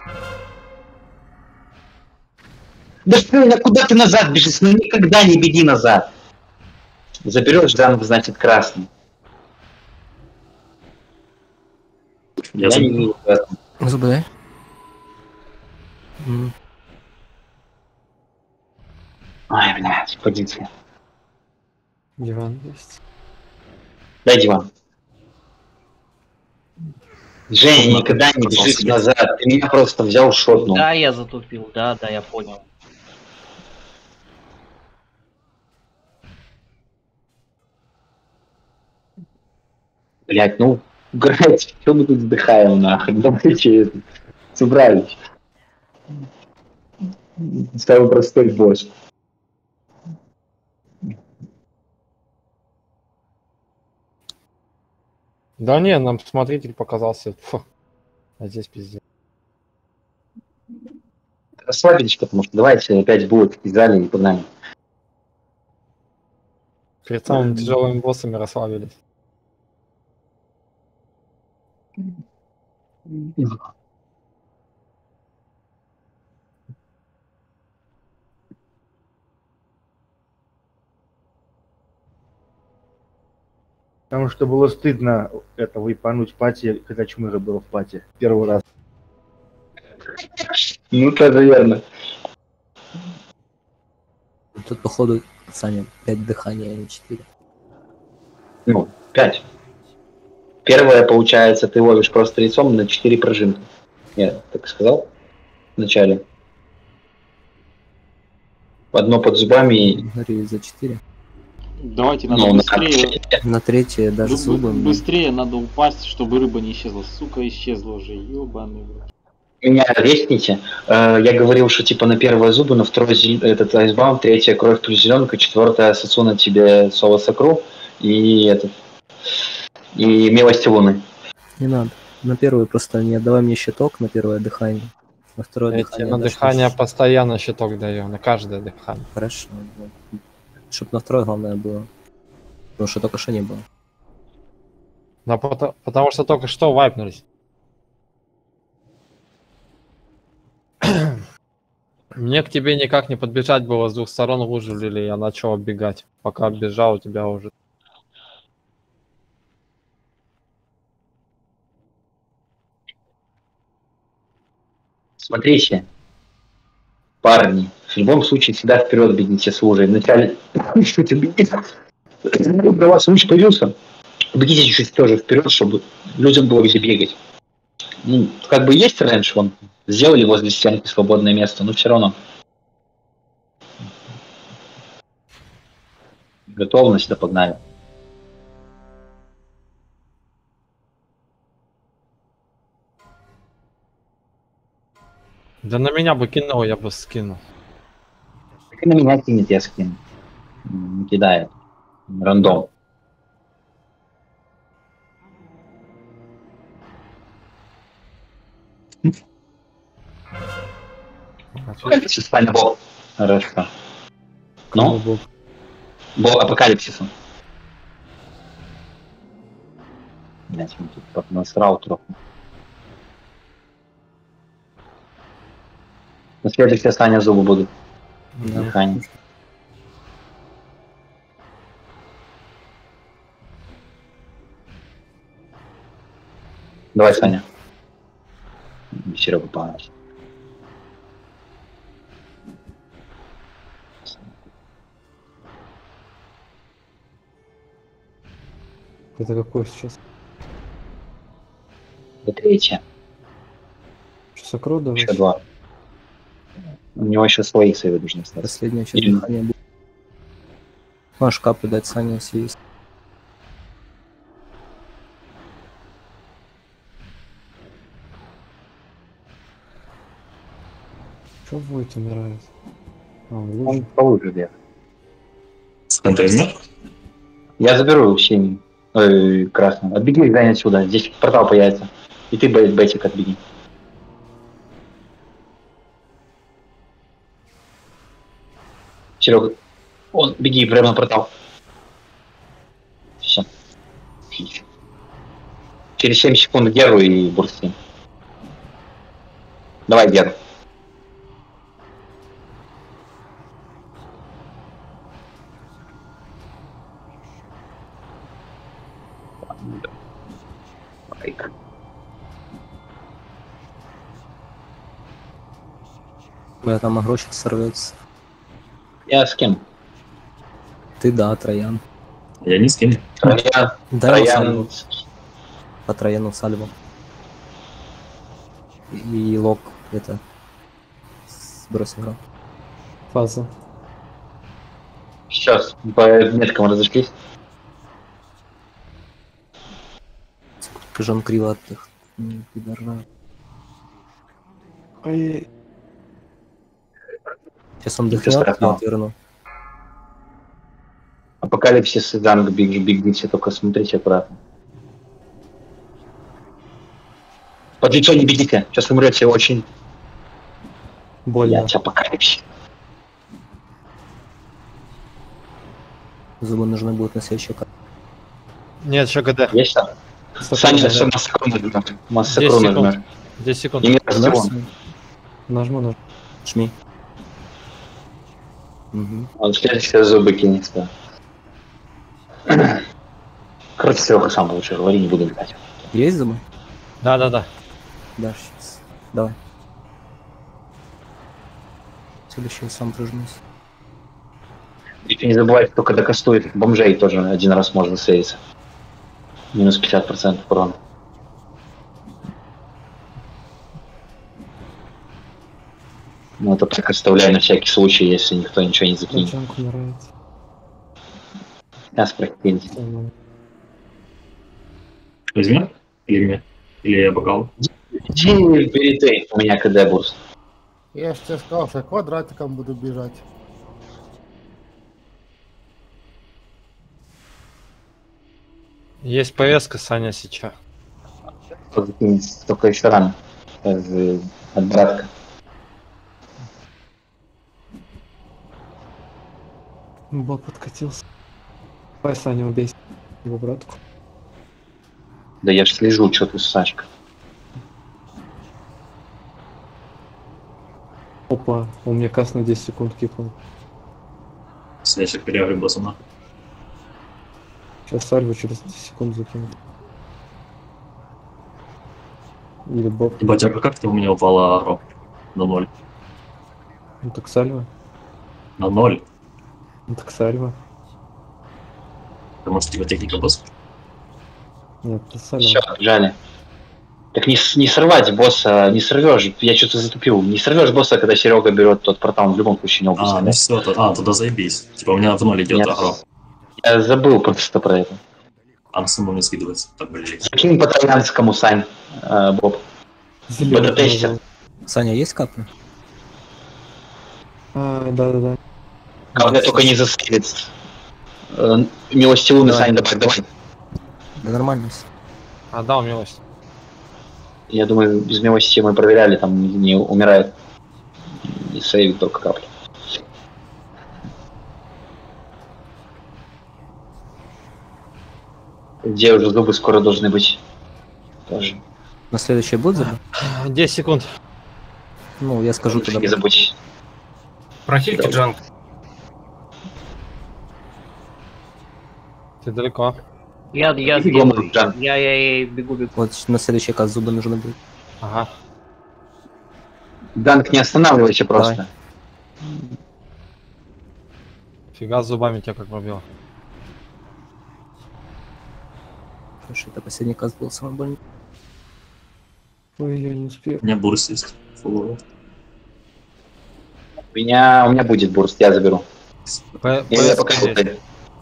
Да что, ну куда ты назад бежишь? Ну никогда не беги назад. Заберешь замок, значит красный.
Я,
Я
я
не вижу в этом.
Зубы, да? М.
Ай, блядь, позиция.
Диван есть.
Дай диван. Женя, никогда не бежишь назад. Ты меня просто взял шотнул.
Да, я затупил, да, да, я понял.
Блять, ну, играйте, что мы тут вздыхаем, нахрен, давайте это, собрались. Самый простой босс.
Да не, нам смотритель показался. Фу. А здесь пиздец.
Расслабились, потому что давайте опять будет взяли и погнали.
Перед самыми тяжелыми боссами расслабились.
Потому что было стыдно это выпануть пати, когда Чмыра было в пати. Первый раз.
Ну, тоже верно.
Тут, походу, Саня, пять дыхания, а не четыре.
Ну, пять. Первое, получается, ты ловишь просто лицом на четыре пружинки. Я так сказал в начале. Одно под зубами.
Говорю, за четыре.
Давайте надо
Ну,
быстрее.
На третье даже
Б-
зубы.
б- Быстрее надо упасть, чтобы рыба не исчезла. Сука, исчезла уже, ёбаный в рот.
Меня ресните. Э, я говорил, что типа на первое зубы, на второе зел- этот айсбаум, третье кровь плюс зеленка, четвертое сосуна тебе соло сокру и этот и милости луны.
Не надо. На первую просто не отдавай мне щиток на первое дыхание. На второе
Я
дыхание.
тебе на
дашь
дыхание
мне
постоянно щиток даю, на каждое дыхание.
щит. Хорошо. Вот. Чтоб на второе главное было. Потому что только что не было.
Да, потому, потому что только что вайпнулись. Мне к тебе никак не подбежать было, с двух сторон выжили, я начал оббегать. Пока оббежал, у тебя уже...
Смотрите, парни, в любом случае всегда вперед бегите с лужей. Вначале чуть бегите. Когда у вас луч появился, бегите чуть тоже вперед, чтобы людям было где бегать. Ну, как бы есть рейндж, вон, сделали возле стенки свободное место, но все равно. Готовность, да погнали.
Да на меня бы кинул, я бы скинул.
Так и на меня кинет, я скину. Не кидает. Рандом. Апокалипсис, Саня, Бог. Хорошо. Ну?
Бог.
Бог апокалипсиса. Блять, он тут как насрал трохи. На следующей Саня зубы будут.
Да.
Дыхание. Давай, Саня. Серега помочь.
Это какой сейчас?
И третье.
Что, сокру давай?
Еще два. У него еще свои сейвы должны остаться.
Последнее сейчас
Или-
дыхание будет. Можешь капы дать Сане, если есть.
Что Войт умирает? А, он в
Он
луже.
получше вверх.
С контейнер?
Я заберу синий. Ой, красный. Отбеги, Гань, отсюда. Здесь портал появится. И ты, Б- Бетик, отбеги. Серега, он, беги прямо на портал. Все. Через семь секунд Геру и бурсти. Давай, Геру.
Бля, там агро сейчас сорвется.
Я с кем?
Ты да, Троян.
Я ни с кем.
Троян.
Дай его
Троян.
сальву. По Трояну сальву. И лог это. Сбрось игру.
Фаза.
Сейчас по меткам разошлись.
Жон криво отдых. Не пидорна.
Ой.
Сейчас он
Ничего
дыхнет, я
страшного.
отверну.
Апокалипсис и Данг, беги, бегите, только смотрите аккуратно. Под лицо не бегите, сейчас умрете очень.
Больно.
Блять, апокалипсис.
Зубы нужны будут на следующий карте.
Нет, еще ГД.
Есть там? Саня, все массакру нажмем. Массакру
десять секунд.
нажмем.
десять секунд.
И не
Нажмешь?
всего.
Нажму, нажму.
Жми. Угу.
Он следующие зубы кинется. Короче, Серега сам лучше говори, не буду играть.
Есть зубы?
Да, да, да.
Да, сейчас. Давай. Следующий сам прижмусь.
И не забывайте, кто когда кастует бомжей тоже один раз можно сейвиться. Минус пятьдесят процентов урона. Ну это так оставляю на всякий случай, если никто ничего не закинет.
Джанк умирает.
Я спросить.
Нормально.
Возьми? Или мне? Или я бокал?
Иди бери ты, у меня КД бурст.
Я же тебе сказал, что я квадратиком буду бежать.
Есть ПС-ка, Саня, сейчас.
Только еще рано. Э, От братка.
Боб подкатился. Давай, Саня, убейся его братку.
Да я ж слежу, что ты, Сашка.
Опа, у меня каст на десять секунд кипнул.
Следующий перерыв босса на.
Сейчас сальву через десять секунд закинут. Или Боб.
Ебать, а как ты у меня упала агро? На ноль.
Ну так сальва.
На ноль.
Ну так сальва.
Потому что типа техника босса.
Нет, это сальва.
Все, побежали. Так не, с- не сорвать босса, не сорвешь. Я что-то затупил. Не сорвешь босса, когда Серега берет тот портал, он в любом случае не
А,
упустит.
ну все, то, а, туда заебись. Типа у меня в ноль идет
Нет.
агро.
Я забыл просто про это.
А на самом не скидывается. Так, блин.
Закинь по троянскому, Сань, э, Боб.
Зелёный
Бета-тестер.
нажал.
Саня, есть капли?
А, да-да-да.
Главное только не засейвить. Э, Милости луны,
Давай.
Сань, давай, давай.
Да нормально.
Отдал милость.
Я думаю, без милости мы проверяли, там не умирает. И сейвит только капли. Где уже зубы скоро должны быть? Тоже.
На следующий будет зубы?
десять секунд.
Ну, я скажу тогда.
Не забудь.
Прохильте джанк.
Ты далеко.
Я, я,
Бегом,
я,
Джан.
я, я, я бегу, бегу.
Вот на следующий каз зубы нужны будут.
Ага.
Данк, не останавливайся просто.
Фига с зубами тебя как пробило.
Потому что это последний каз был самый больный.
Ой, я не успел.
У меня бурс есть. Фулл.
У меня, у меня будет бурст, я заберу.
П-
Я, я
ПС
пока
есть.
вот-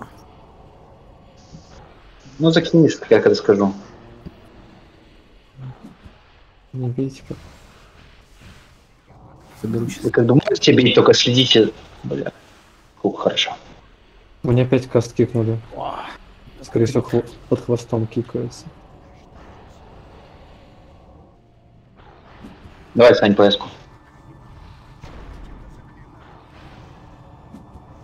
Ну, закинешь, как я когда скажу.
Не бейте. пока.
Заберу сейчас.
Вы как бы можете бить, только следите. Бля. Фух, хорошо.
У меня опять каст кикнули. Скорее всего, хво- под хвостом кикаются.
Давай, Сань, ПС-ку.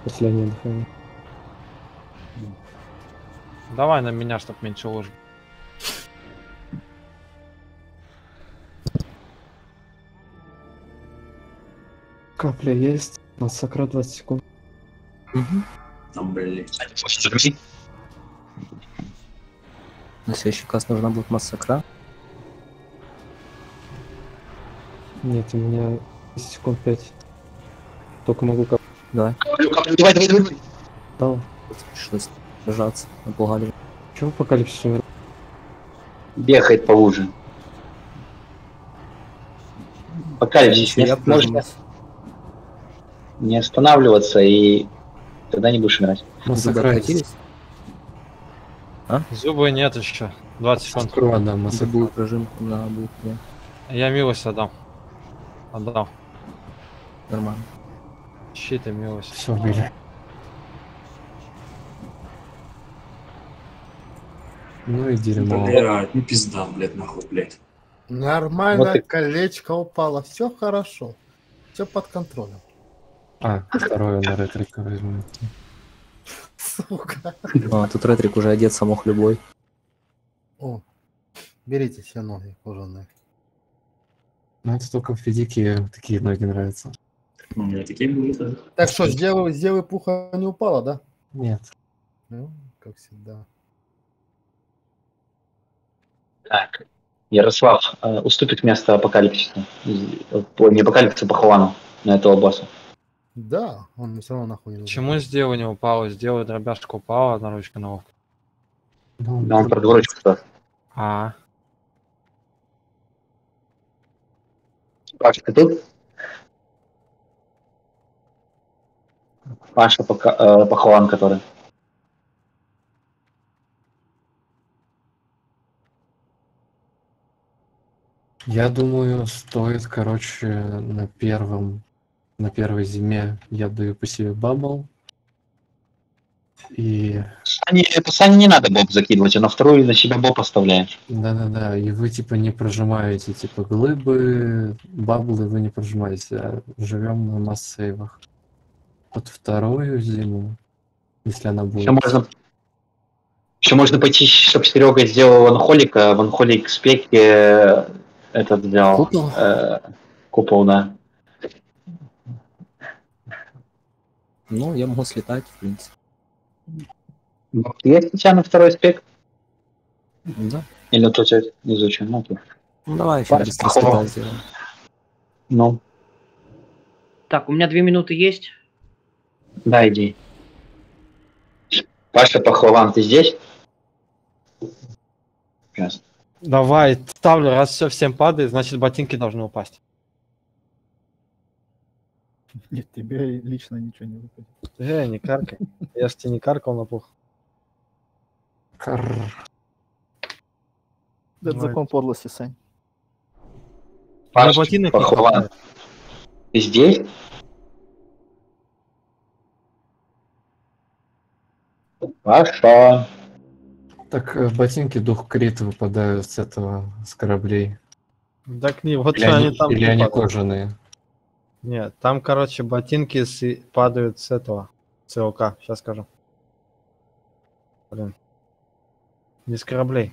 Последнее дыхание.
Давай на меня, чтоб меньше ложь.
Капля есть. Массакра двадцать секунд.
Там, блядь.
На следующий каст нужна будет массакра.
Нет, у меня секунд пять. Только могу кап...
Давай.
Давай, давай, давай, давай.
Дал.
Пришлось держаться. Напугали.
Чего апокалипсис умер?
Бегает по луже. Апокалипсис,
Я
не, можно не останавливаться, и тогда не будешь умирать.
Массакра есть.
А?
Зубы нет еще. двадцать секунд.
Скрува, да,
Это
массакра.
будет прожим на будет, да.
Я милость отдам. Отдал.
Нормально.
Щит и милость.
Все, убили. Ну и дерьмо.
Блядь, ну пизда, блядь, нахуй, блядь.
Нормально,
Вот и-
колечко упало, все хорошо. Все под контролем.
А, второе на ретрика возьму.
Сука.
А, тут ретрик уже одет мог любой.
О, берите все ноги кожаные.
Ну это только в физике такие ноги нравятся.
У меня такие были, да.
Так что, сделай, сделай пуха не упала, да?
Нет.
Ну, как всегда.
Так. Ярослав э, уступит место апокалипсису. Из- Ой, не апокалипсису, поховану на этого босса.
Да, он все равно нахуй не нужен.
Почему сделай не упало? Сделай дробяшка упала, одна ручка на ловко.
Ну,
Да, он про двуручку спас.
А,
Паша, ты тут? Паша пока, э, похован, который.
Я думаю, стоит, короче, на первом, на первой зиме я даю по себе бабл. И
Сани, это Сани не надо боб закидывать, а на вторую на себя боб оставляешь.
да-да-да, и вы типа не прожимаете, типа глыбы, баблы вы не прожимаете, а живем на масс-сейвах. Под вторую зиму, если она будет.
Еще можно, еще можно пойти, чтобы Серега сделал ванхолика, ванхолик спеки э, этот взял.
Купол?
Э, купол, да.
Ну, я могу слетать, в принципе.
Есть у тебя на второй спек?
Да.
Или тут у тебя не изучен? Ну, окей.
Ну давай еще
Паш,
быстро
похвал.
слетать сделаем.
Ну,
Так, у меня две минуты есть.
да, иди. Паша Пахлаван, ты здесь? Ясно.
давай, ставлю, раз все всем падает, значит ботинки должны упасть.
Нет, тебе лично ничего не выпадет.
Э, не каркай. Я ж тебе не каркал на пух.
Карр.
Это
Давай.
закон подлости, Сань.
У меня
Паш,
ботинок не
Пахлаван,
хватает.
ты здесь? Паша.
Так э, ботинки дух крит выпадают с этого, с кораблей.
Так не, вот
Или
что
они,
они там
или
не
они
падают.
кожаные.
Нет, там, короче, ботинки с- падают с этого, с ЛК, сейчас скажу. Блин. Не с кораблей.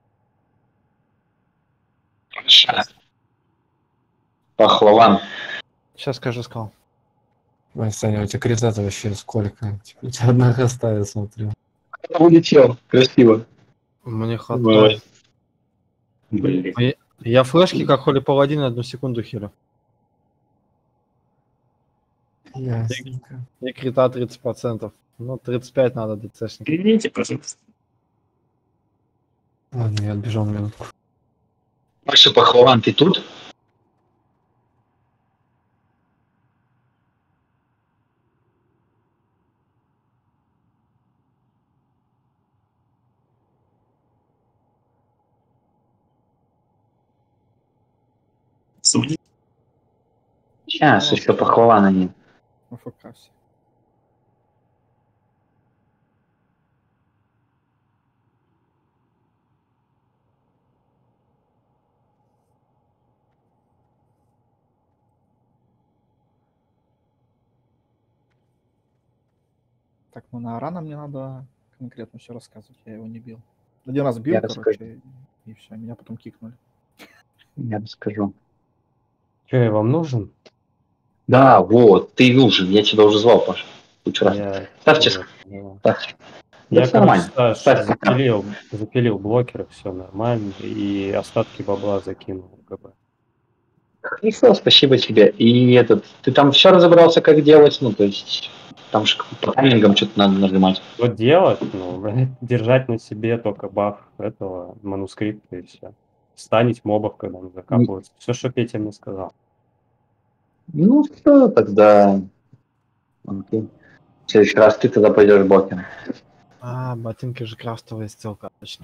Паша. Пахлаван.
Сейчас скажу, сказал.
Ой, Саня, у тебя крит-то вообще сколько? Типа, у тебя одна хоста, я смотрю.
Улетел. Красиво.
Мне хватает.
Блин.
А я- Я флешки, как Холи Паладин, одну секунду хилю.
Ясненько.
И крита тридцать процентов. Ну, тридцать пять надо ДЦшника.
Извините, пожалуйста.
Ладно, я отбежал на минутку.
Паша Пахлаван, ты тут?
Судить.
Сейчас еще Пахлавана нет.
АФК все. Так, ну на Арана мне надо конкретно все рассказывать, я его не бил. Один раз бил,
Я
короче,
расскажу.
и все, меня потом кикнули.
Я расскажу.
Че, я вам нужен?
Да, вот, ты нужен, я тебя уже звал, Паша. Вчера.
Я...
Ставьте,
я- я-
ставьте.
Я,
Да всё
короче,
нормально.
Саш,
Ставь.
запилил, запилил блокеры, все нормально, и остатки бабла закинул в ГБ.
Хорошо, спасибо тебе. И этот, ты там все разобрался, как делать, ну, то есть, там же по таймингам что-то надо нажимать.
Что делать? Ну, держать на себе только баф этого манускрипта и все. Станить мобов, когда они закапываются. Все, что Петя мне сказал.
Ну, что тогда... Окей. В следующий раз ты тогда пойдешь блокером.
А, ботинки же крафтовая сделка, точно.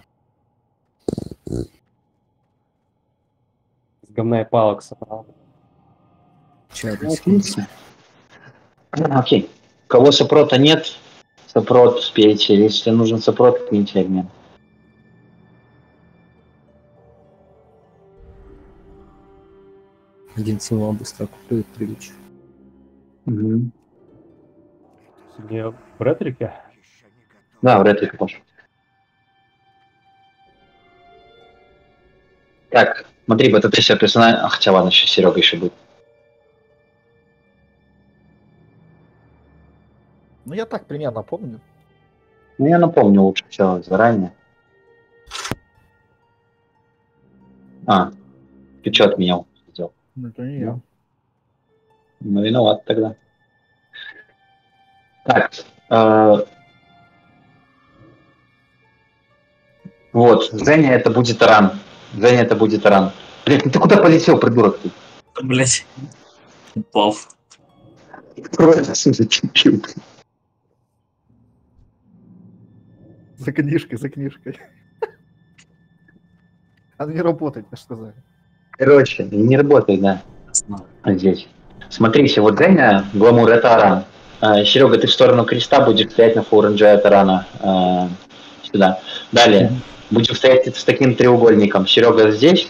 С говна и палок собрал.
Че,
Ну, отлично. А, окей. У кого сопрота нет, сопрот пейте. Если нужен сопрот, киньте обмен.
один символ быстро куплю и прилечу.
Угу.
Мне в ретрике?
Да, в ретрик пошел. Так, смотри, бета-три себя персонально... А, хотя ладно, еще Серега еще будет.
Ну я так примерно помню.
Ну, я напомню лучше все заранее. А, ты что отменял? Сделал?
Ну это не я.
Ну, виноват тогда. Так, э, вот, Женя это будет таран. Женя это будет таран. Блин, ну ты куда полетел, придурок ты?
Блять. Упав.
Зачепил.
За книжкой, за книжкой. Она не работает, я же сказал.
Короче, не работает, да. Здесь. Смотрите, вот Женя, Гламур, это Аран. А, Серега, ты в сторону креста будешь стоять на форенже от Арана. А, сюда. Далее. Будем стоять с таким треугольником. Серега здесь.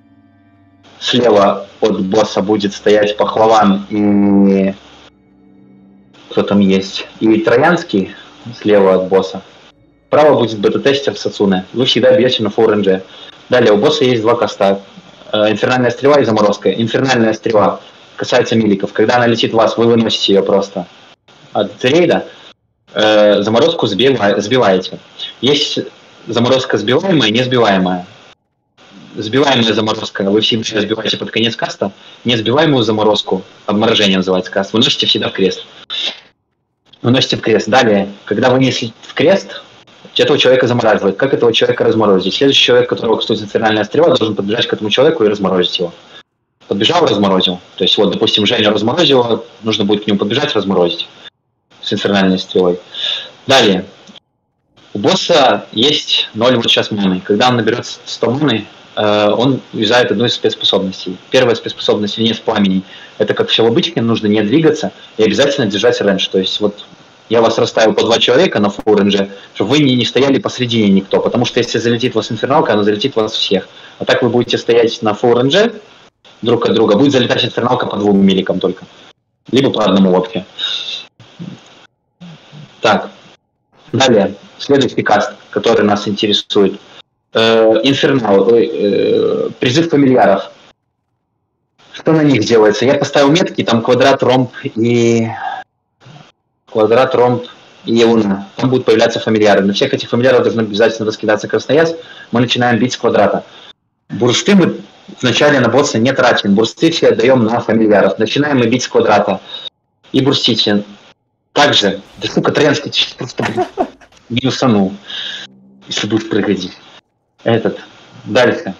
Слева от босса будет стоять Пахлаван и... Кто там есть? И Троянский слева от босса. Справа будет бета-тестер Сацуне. Вы всегда бьете на форенже. Далее у босса есть два каста. Инфернальная стрела и заморозка. Инфернальная стрела касается миликов. Когда она летит в вас, вы выносите ее просто от рейда. Э, заморозку сбива, сбиваете. Есть заморозка сбиваемая и несбиваемая. Сбиваемая заморозка вы всегда сбиваете под конец каста. Несбиваемую заморозку, обморожение называется каст, выносите всегда в крест. Выносите в крест. Далее, когда вы несли в крест, этого человека замораживают. Как этого человека разморозить? Следующий человек, которого кстати, инфернальная стрела, должен подбежать к этому человеку и разморозить его. Подбежал, разморозил. То есть, вот, допустим, Женя разморозила, нужно будет к нему подбежать, разморозить с инфернальной стрелой. Далее. У босса есть ноль вот сейчас маны. Когда он наберет сто маны, э, он юзает одну из спецспособностей. Первая спецспособность венец пламени. Это как в Челобычке, нужно не двигаться и обязательно держать рейндж. То есть, вот я вас расставил по два человека на форенже, чтобы вы не, не стояли посредине никто. Потому что если залетит вас инферналка, она залетит вас всех. А так вы будете стоять на форенже друг от друга. Будет залетать инферналка по двум миликам только. Либо по одному лодке. Так. Далее. Следующий каст, который нас интересует. Э, инфернал. Э, призыв фамильяров. Что на них делается? Я поставил метки, там квадрат, ромб и... Квадрат, ромб и луна. Там будут появляться фамильяры. На всех этих фамильяров должны обязательно раскидаться краснояз. Мы начинаем бить с квадрата. Бурсты мы вначале на босса не тратим. Бурсты все отдаем на фамильяров. Начинаем мы бить с квадрата. И бурстите. Также, да сука, Троянский просто минусанул. Если будешь прыгать. Этот. Дальше.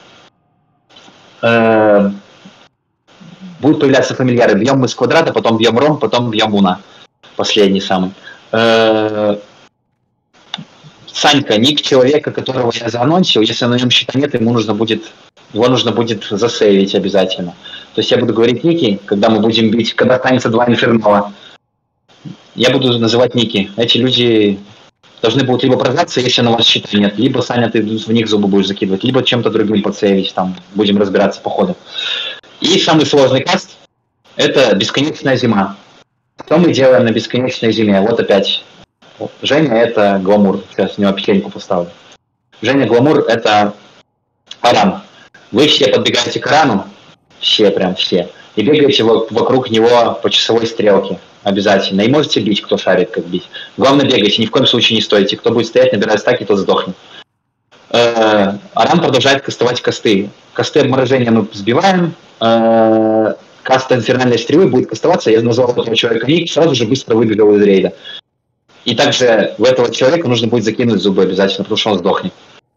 Э-э- будут появляться фамильяры. Бьем мы с квадрата, потом бьем ром, потом бьем луна. Последний самый. Э-э- Санька, ник человека, которого я заанонсил, если на нем счета нет, ему нужно будет, его нужно будет засейвить обязательно. То есть я буду говорить ники, когда мы будем бить, когда останется два инфернала. Я буду называть ники. Эти люди должны будут либо прорваться, если на вас счета нет, либо, Саня, ты в них зубы будешь закидывать, либо чем-то другим подсейвить, там, будем разбираться по ходу. И самый сложный каст – это бесконечная зима. Что мы делаем на бесконечной зиме? Вот опять Женя это Гламур. Сейчас у него печеньку поставлю. Женя Гламур это Аран. Вы все подбегаете к Арану, все прям все, и бегаете вокруг него по часовой стрелке. Обязательно. И можете бить, кто шарит, как бить. Главное бегайте, ни в коем случае не стойте. Кто будет стоять, набирать стаки, тот сдохнет. Э-э- Аран продолжает кастовать косты. Косты обморожения мы сбиваем. Э-э- каста инфернальной стрелы будет кастоваться. Я назвал этого человека ник, сразу же быстро выбегал из рейда. И также в этого человека нужно будет закинуть зубы обязательно, потому что он сдохнет.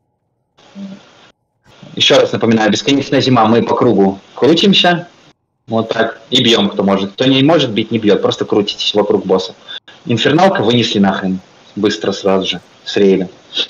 Еще раз напоминаю, бесконечная зима, мы по кругу крутимся. Вот так. И бьем, кто может. Кто не может бить, не бьет. Просто крутитесь вокруг босса. Инферналка вынесли нахрен. Быстро сразу же. С рейда.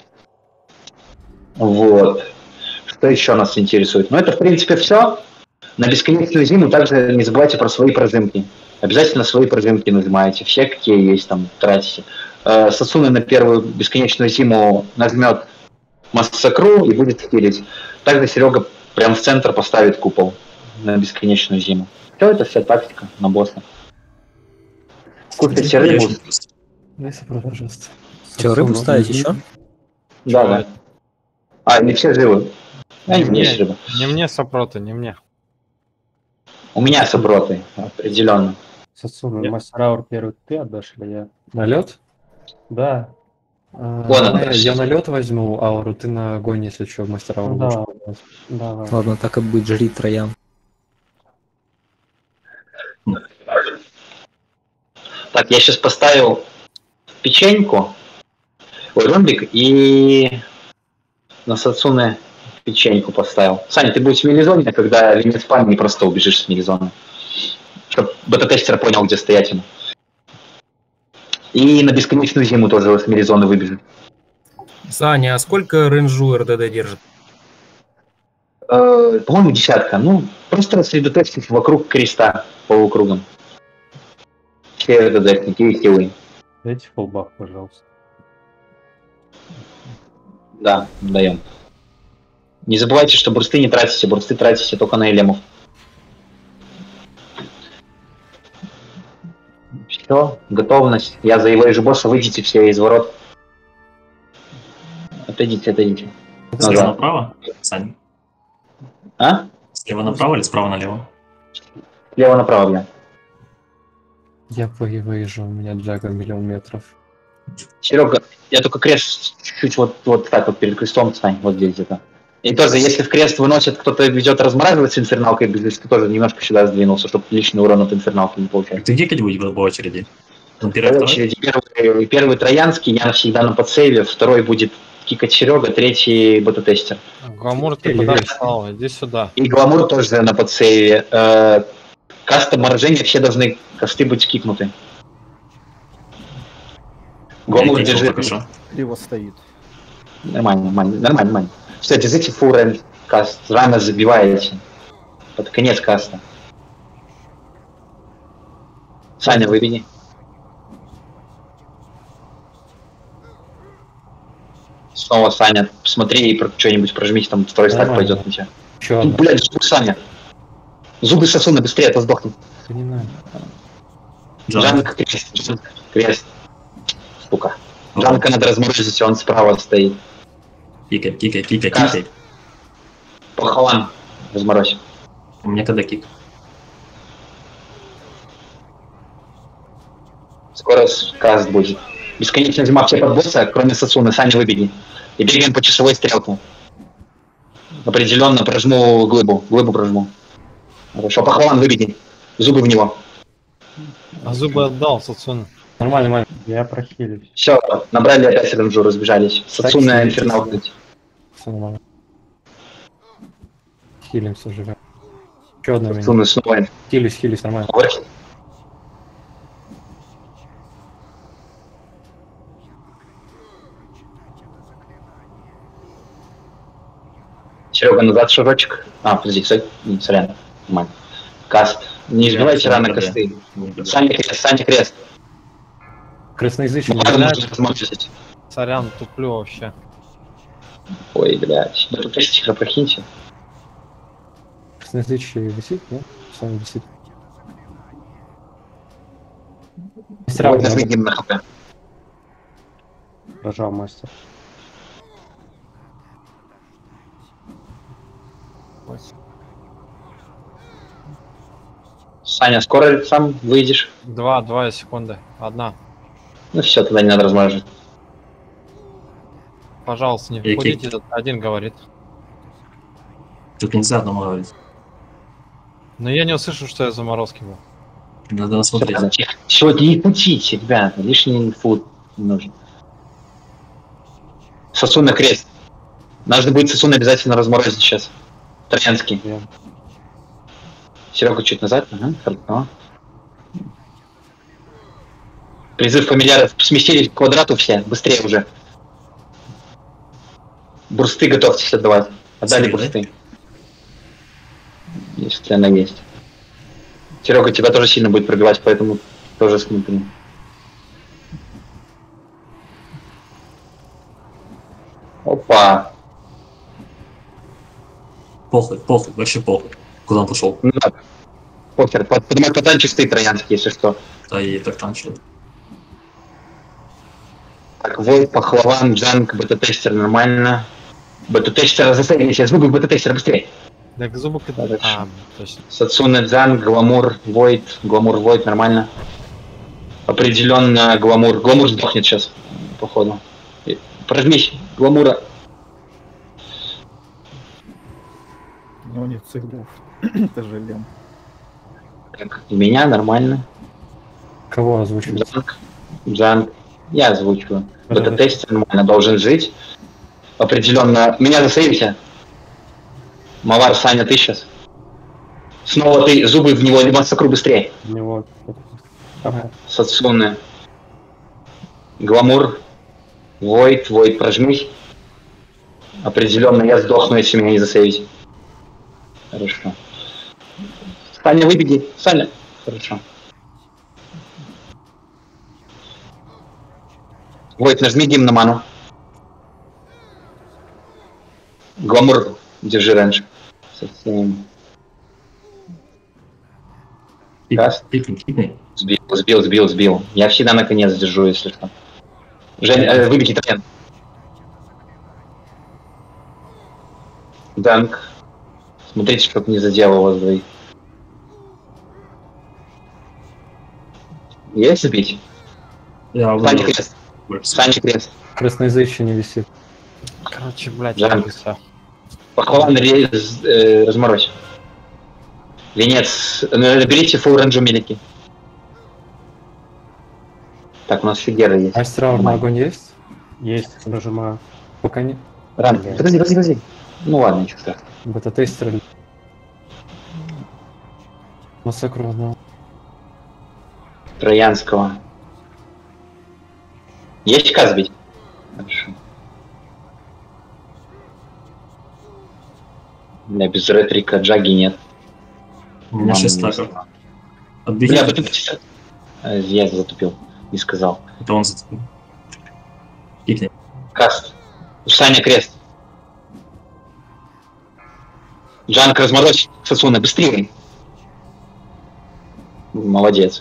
Вот. Что еще нас интересует? Ну, это, в принципе, все. На бесконечную зиму также не забывайте про свои прожимки. Обязательно свои прожимки нажимаете. Все, какие есть, там, тратите. Э, Сацуны на первую бесконечную зиму нажмет Массакру и будет хилить. Также Серега прям в центр поставит купол на бесконечную зиму. Все, это вся тактика на босса. Купите рыбу.
Дай сопрот, пожалуйста.
Че, рыбу ставить еще?
Да, да. А, не все живы. А, не,
не,
рыба.
не мне сопроты, не мне.
У меня сопроты, определенно.
Сацуна, мастер аур первый ты отдашь или я?
На лед?
Да.
А,
Вон
я,
она,
я
сейчас.
на лед возьму ауру, ты на огонь, если что, мастер ауру.
Да,
будешь.
да, да.
Ладно, так и быть, жри троян.
Так, я сейчас поставил печеньку, ой, ромбик, и на Сацуне печеньку поставил. Саня, ты будешь в милизоне, когда лимит спам, не просто убежишь с милизона. Чтоб бета-тестер понял, где стоять ему. И на бесконечную зиму тоже с милизона выбежит.
Саня, а сколько рейнджу РДД держит?
Э, по-моему, десятка. Ну, просто рассредоточить вокруг креста полукругом. Все РДДшники и хилы.
Дайте фолбах, пожалуйста.
Да, даем. Не забывайте, что бурсты не тратите, бурсты тратите только на элемов. Все, готовность. Я за его же босса, выйдите все из ворот. Отойдите, отойдите.
Слева
Назад.
направо, Сань?
А?
Слева направо или справа налево?
Слева направо, бля.
Я вы- выезжу, у меня джага миллион метров.
Серега, я только крест чуть-чуть вот, вот так вот перед крестом стань, вот здесь где-то. И тоже, если в крест выносит, кто-то ведет размораживать с инферналкой, без ты тоже немножко сюда сдвинулся, чтобы личный урон от инферналки не получать.
Ты где будешь по очереди?
По очереди. Первый, первый троянский, я всегда на подсейве, второй будет кикать Серега, третий бета-тестер.
Гламур, ты куда встал? Иди сюда.
И Гламур тоже на подсейве. Э, каста морожения, все должны касты быть кикнуты. Гламур
Я
держит.
хорошо.
Криво стоит.
Нормально, нормально, нормально, нормально. Все, держите фурен каст, рано забиваете. Под конец каста. Саня, выведи. Снова Саня, посмотри и про что-нибудь прожмите, там второй стак
Нормально.
пойдет на тебя.
Еще
Ну,
одна.
блядь, зубы Саня. Зубы сосуна, быстрее, а то сдохнет.
Понимаю.
Джанка, крест, Джанка, крест. Сука. Джанка надо разморозить, он справа стоит.
Кикай, кикай, кикай,
Каст.
кикай.
Пахалан, разморозь.
У меня когда кик?
Скоро с- каст будет. Бесконечная зима, все под босса, кроме Сацуны, Саня выбеги. И бегаем по часовой стрелке. Определенно прожму глыбу, глыбу прожму. Хорошо, Пахалан, выбеги. Зубы в него.
А зубы отдал, Сацуна.
Нормально, нормально.
Я прохилюсь.
Все, набрали опять ренжу, разбежались. Сацуна,
Так,
инфернал.
Все нормально. Хилимся, живем. Еще одна меня.
Сацуна снова.
Хилюсь, хилюсь, нормально.
Вот. Серега, назад шажочек. А, подожди, кстати, м, сорян. Нормально. Каст. Не избивайте рано косты. Саня крест, Саня крест.
Красноязычный.
Ладно, можно разморозить.
Сорян, туплю вообще.
Ой, блядь. Да тут тихо прохиньте.
Красноязычный висит, нет? Сам висит.
Давай нажми гимн на хп.
Прожал мастер.
Саня, скоро сам выйдешь?
Два, два секунды. Одна.
Ну все, тогда не надо размораживать.
Пожалуйста, не
Окей.
входите, этот один говорит.
Тут нельзя одному говорить.
Но я не услышу, что я в заморозке был.
Надо смотреть.
Сегодня не путите, ребята, лишний фут не нужен. Сосун на крест. Нужно будет сосун обязательно разморозить сейчас. Троянский.
Я.
Серега чуть назад. Ага, хорошо. Призыв фамильяров. Сместились к квадрату все. Быстрее уже. Бурсты готовьтесь отдавать. Отдали
Серега,
бурсты. Если она есть. Серега тебя тоже сильно будет пробивать, поэтому тоже смотри. Опа.
Похуй, похуй, вообще похуй. Куда он пошел?
Ну да. Покер. Под, под мой патанчик стоит троянский, если что.
Да и так танчил.
Так, Войт, Пахлаван, Джанг, бета-тестер нормально. Бета-тестер, заставили сейчас звук бета-тестера быстрее.
Так зубы...
Да,
А, точно.
Сацуна, Джанг, Гламур, Войт, Гламур, Войт, нормально. Определенно Гламур. Гламур сдохнет сейчас, походу. И- Прожмись, Гламура.
У него нет циклов. Это же лем.
Так, у меня нормально.
Кого озвучивать?
Джанг, Джанг. Я озвучиваю.
Пожалуйста.
Бета-тестер нормально должен жить. Определенно. Меня засейвите. Мавар, Саня, ты сейчас. Снова ты, зубы в него, массакру быстрее.
У него... Ага.
Сацуны. Гламур. Войт, Войт, прожмись. Определенно я сдохну, если меня не засейвить. Хорошо. Саня, выбеги. Саня. Хорошо. Войт, нажми гимн на ману. Гламур, держи раньше. Совсем. Каст.
Пикни, пикни.
Сбил, сбил, сбил, сбил. Я всегда наконец держу, если что. Жень, э, выбеги тренд. Данк. Смотрите, чтобы не заделал вас двоих. Есть забить?
Я
Саня
выбрал.
крест. Саня крест.
Красноязычие не висит.
Короче, блядь,
Джанг.
я всё.
Пахлаван рез, э, разморозь. Венец. э, Наберите фул рейнджу мелики. Так, у нас фигеры есть.
Мастер аур на огонь есть?
Есть, нажимаю.
Пока не.
Ран,
Блядь.
подожди, подожди, подожди. Ну ладно, ничего страшного.
Бета-тестер. Массакру одного.
Троянского. Есть каз бить? Хорошо. Бля, без ретрика джаги нет.
У меня
Мама
шесть
не
стаков.
знала.
Отбеги.
Бля, потом- Э, я затупил, не сказал.
Это он зацепил. Пикни.
Каст. Саня крест. Джанк разморозь Сацуна, быстрее. Молодец.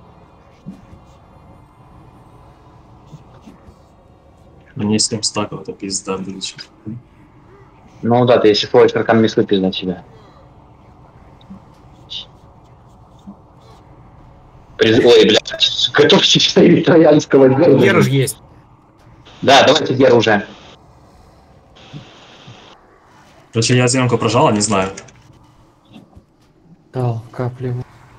У меня есть семь стаков, это пизда будет сейчас.
Ну да, ты если флойд аркан мислы пиздать себя. Приз... Ой, блядь, готовьтесь ставить троянского.
Гера ж есть.
Да, давайте Геру уже.
Короче, я зеленку прожал, а не знаю.
Дал капли.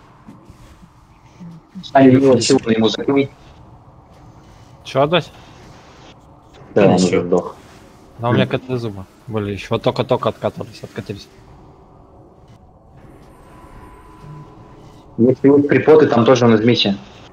Саня его силу ему закрыть.
Чё отдать?
Да, он
Ничего.
уже сдох.
Да у меня коты зуба были еще. Вот только-только откатывались, откатились.
Если есть припоты, там тоже нажмите.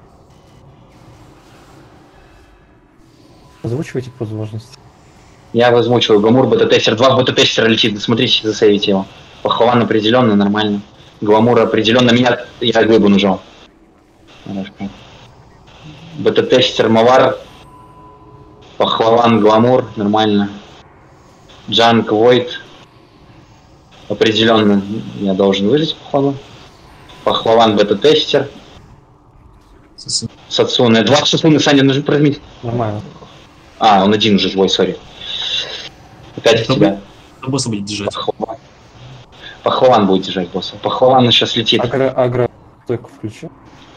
Озвучивайте по возможности.
Я возмучиваю. Гламур, бета-тестер. Два бета-тестера летит. Смотрите, засейвите его. Пахлаван определенно, нормально. Гламур определенно. Меня... Я глыбу нажал. Хорошо. Бета-тестер Мавар. Пахлаван, Гламур. Нормально. Джанк, Войт. Определенно я должен выжить, походу. Пахлаван, бета-тестер.
Сосу.
Сацуны. Два Сацуны, Саня, нужно прожмить.
Нормально.
А, он один уже живой, сори. Опять в тебя.
Босса будет держать.
Пахлаван. Пахлаван будет держать босса. Пахлаван сейчас летит.
Агро, агро стойку включу.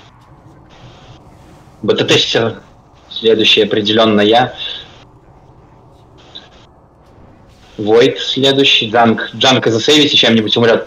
БТТ сейчас следующий определенно я. Войд следующий. Джанк. Джанка засейвите, чем-нибудь умрет.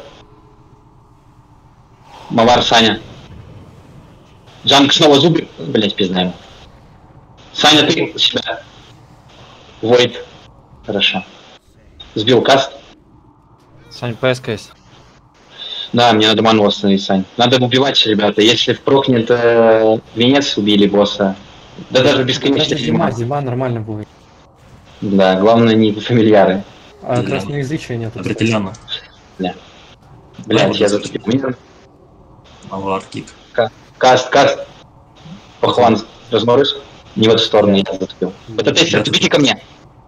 Мавар, Саня. Джанк снова зубы. Блять, пизнаем. Саня, ты себя. Войд. Хорошо. Сбил каст.
Сань, ПСК есть.
Да, мне надо ману остановить, Сань. Надо убивать, ребята. Если впрокнет э, венец, убили босса. Да даже бесконечно
Зима, зима нормально будет.
Да, главное не фамильяры.
А красноязычия нет.
Определенно.
Да. Блять, я затупил мир.
Маваркик.
Каст, каст. Пахван, разморыш. Не в эту сторону я затупил. БТТ, отступите ко мне.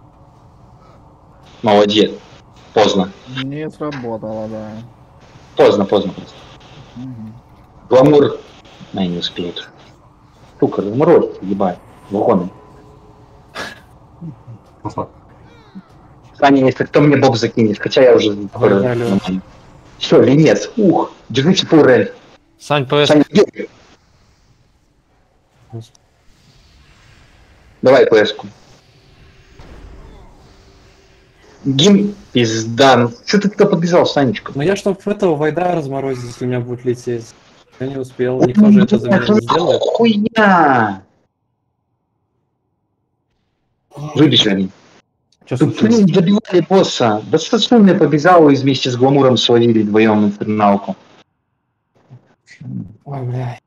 Молодец. Поздно.
Не сработало, да.
Поздно, поздно, поздно.
Угу.
Гламур. Ай, не успеет. Сука, разморозь, ебать. Вагоны. Саня, если кто мне боб закинет, хотя я уже... Все, венец. Ух, держите фурель.
Сань, ПС.
Саня, бей. Давай ПС-ку. Гим, пизда. Что ты туда подбежал, Санечка?
Ну я чтоб этого Вайда разморозить, если у меня будет лететь. Я не успел, никто же это за меня не сделает.
Хуйня! Выбежали они. Блин, добивали босса. Достаточно мне побежал и вместе с Гламуром словили вдвоем инферналку.
Ой, бля.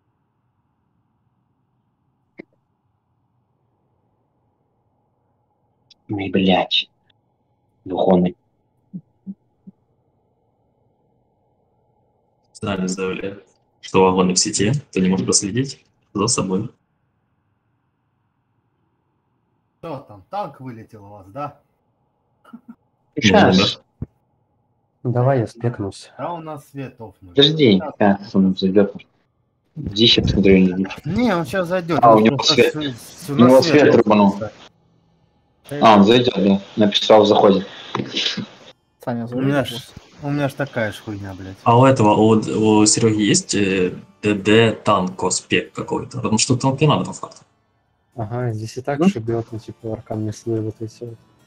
Ой, блядь. Духовный.
Специально заявляет, что вагоны в сети, ты не можешь проследить за собой.
Что там, танк вылетел у вас, да?
Сейчас.
Давай я спекнусь.
А у нас свет офнул.
Подожди, сейчас он зайдет. Дичь, смотрю, не видишь.
Не, он сейчас зайдет.
А, у него свет. У него свет рубанул. А, он зайдет, да. Написал в заходе.
Саня,
у меня ж, у меня ж такая ж хуйня, блядь.
А у этого, у, у Сереги есть э, ДД танкоспек какой-то? Потому что танки надо по факту.
Ага, здесь и так
Ну?
шибет, ну типа аркан слой вот эти вот.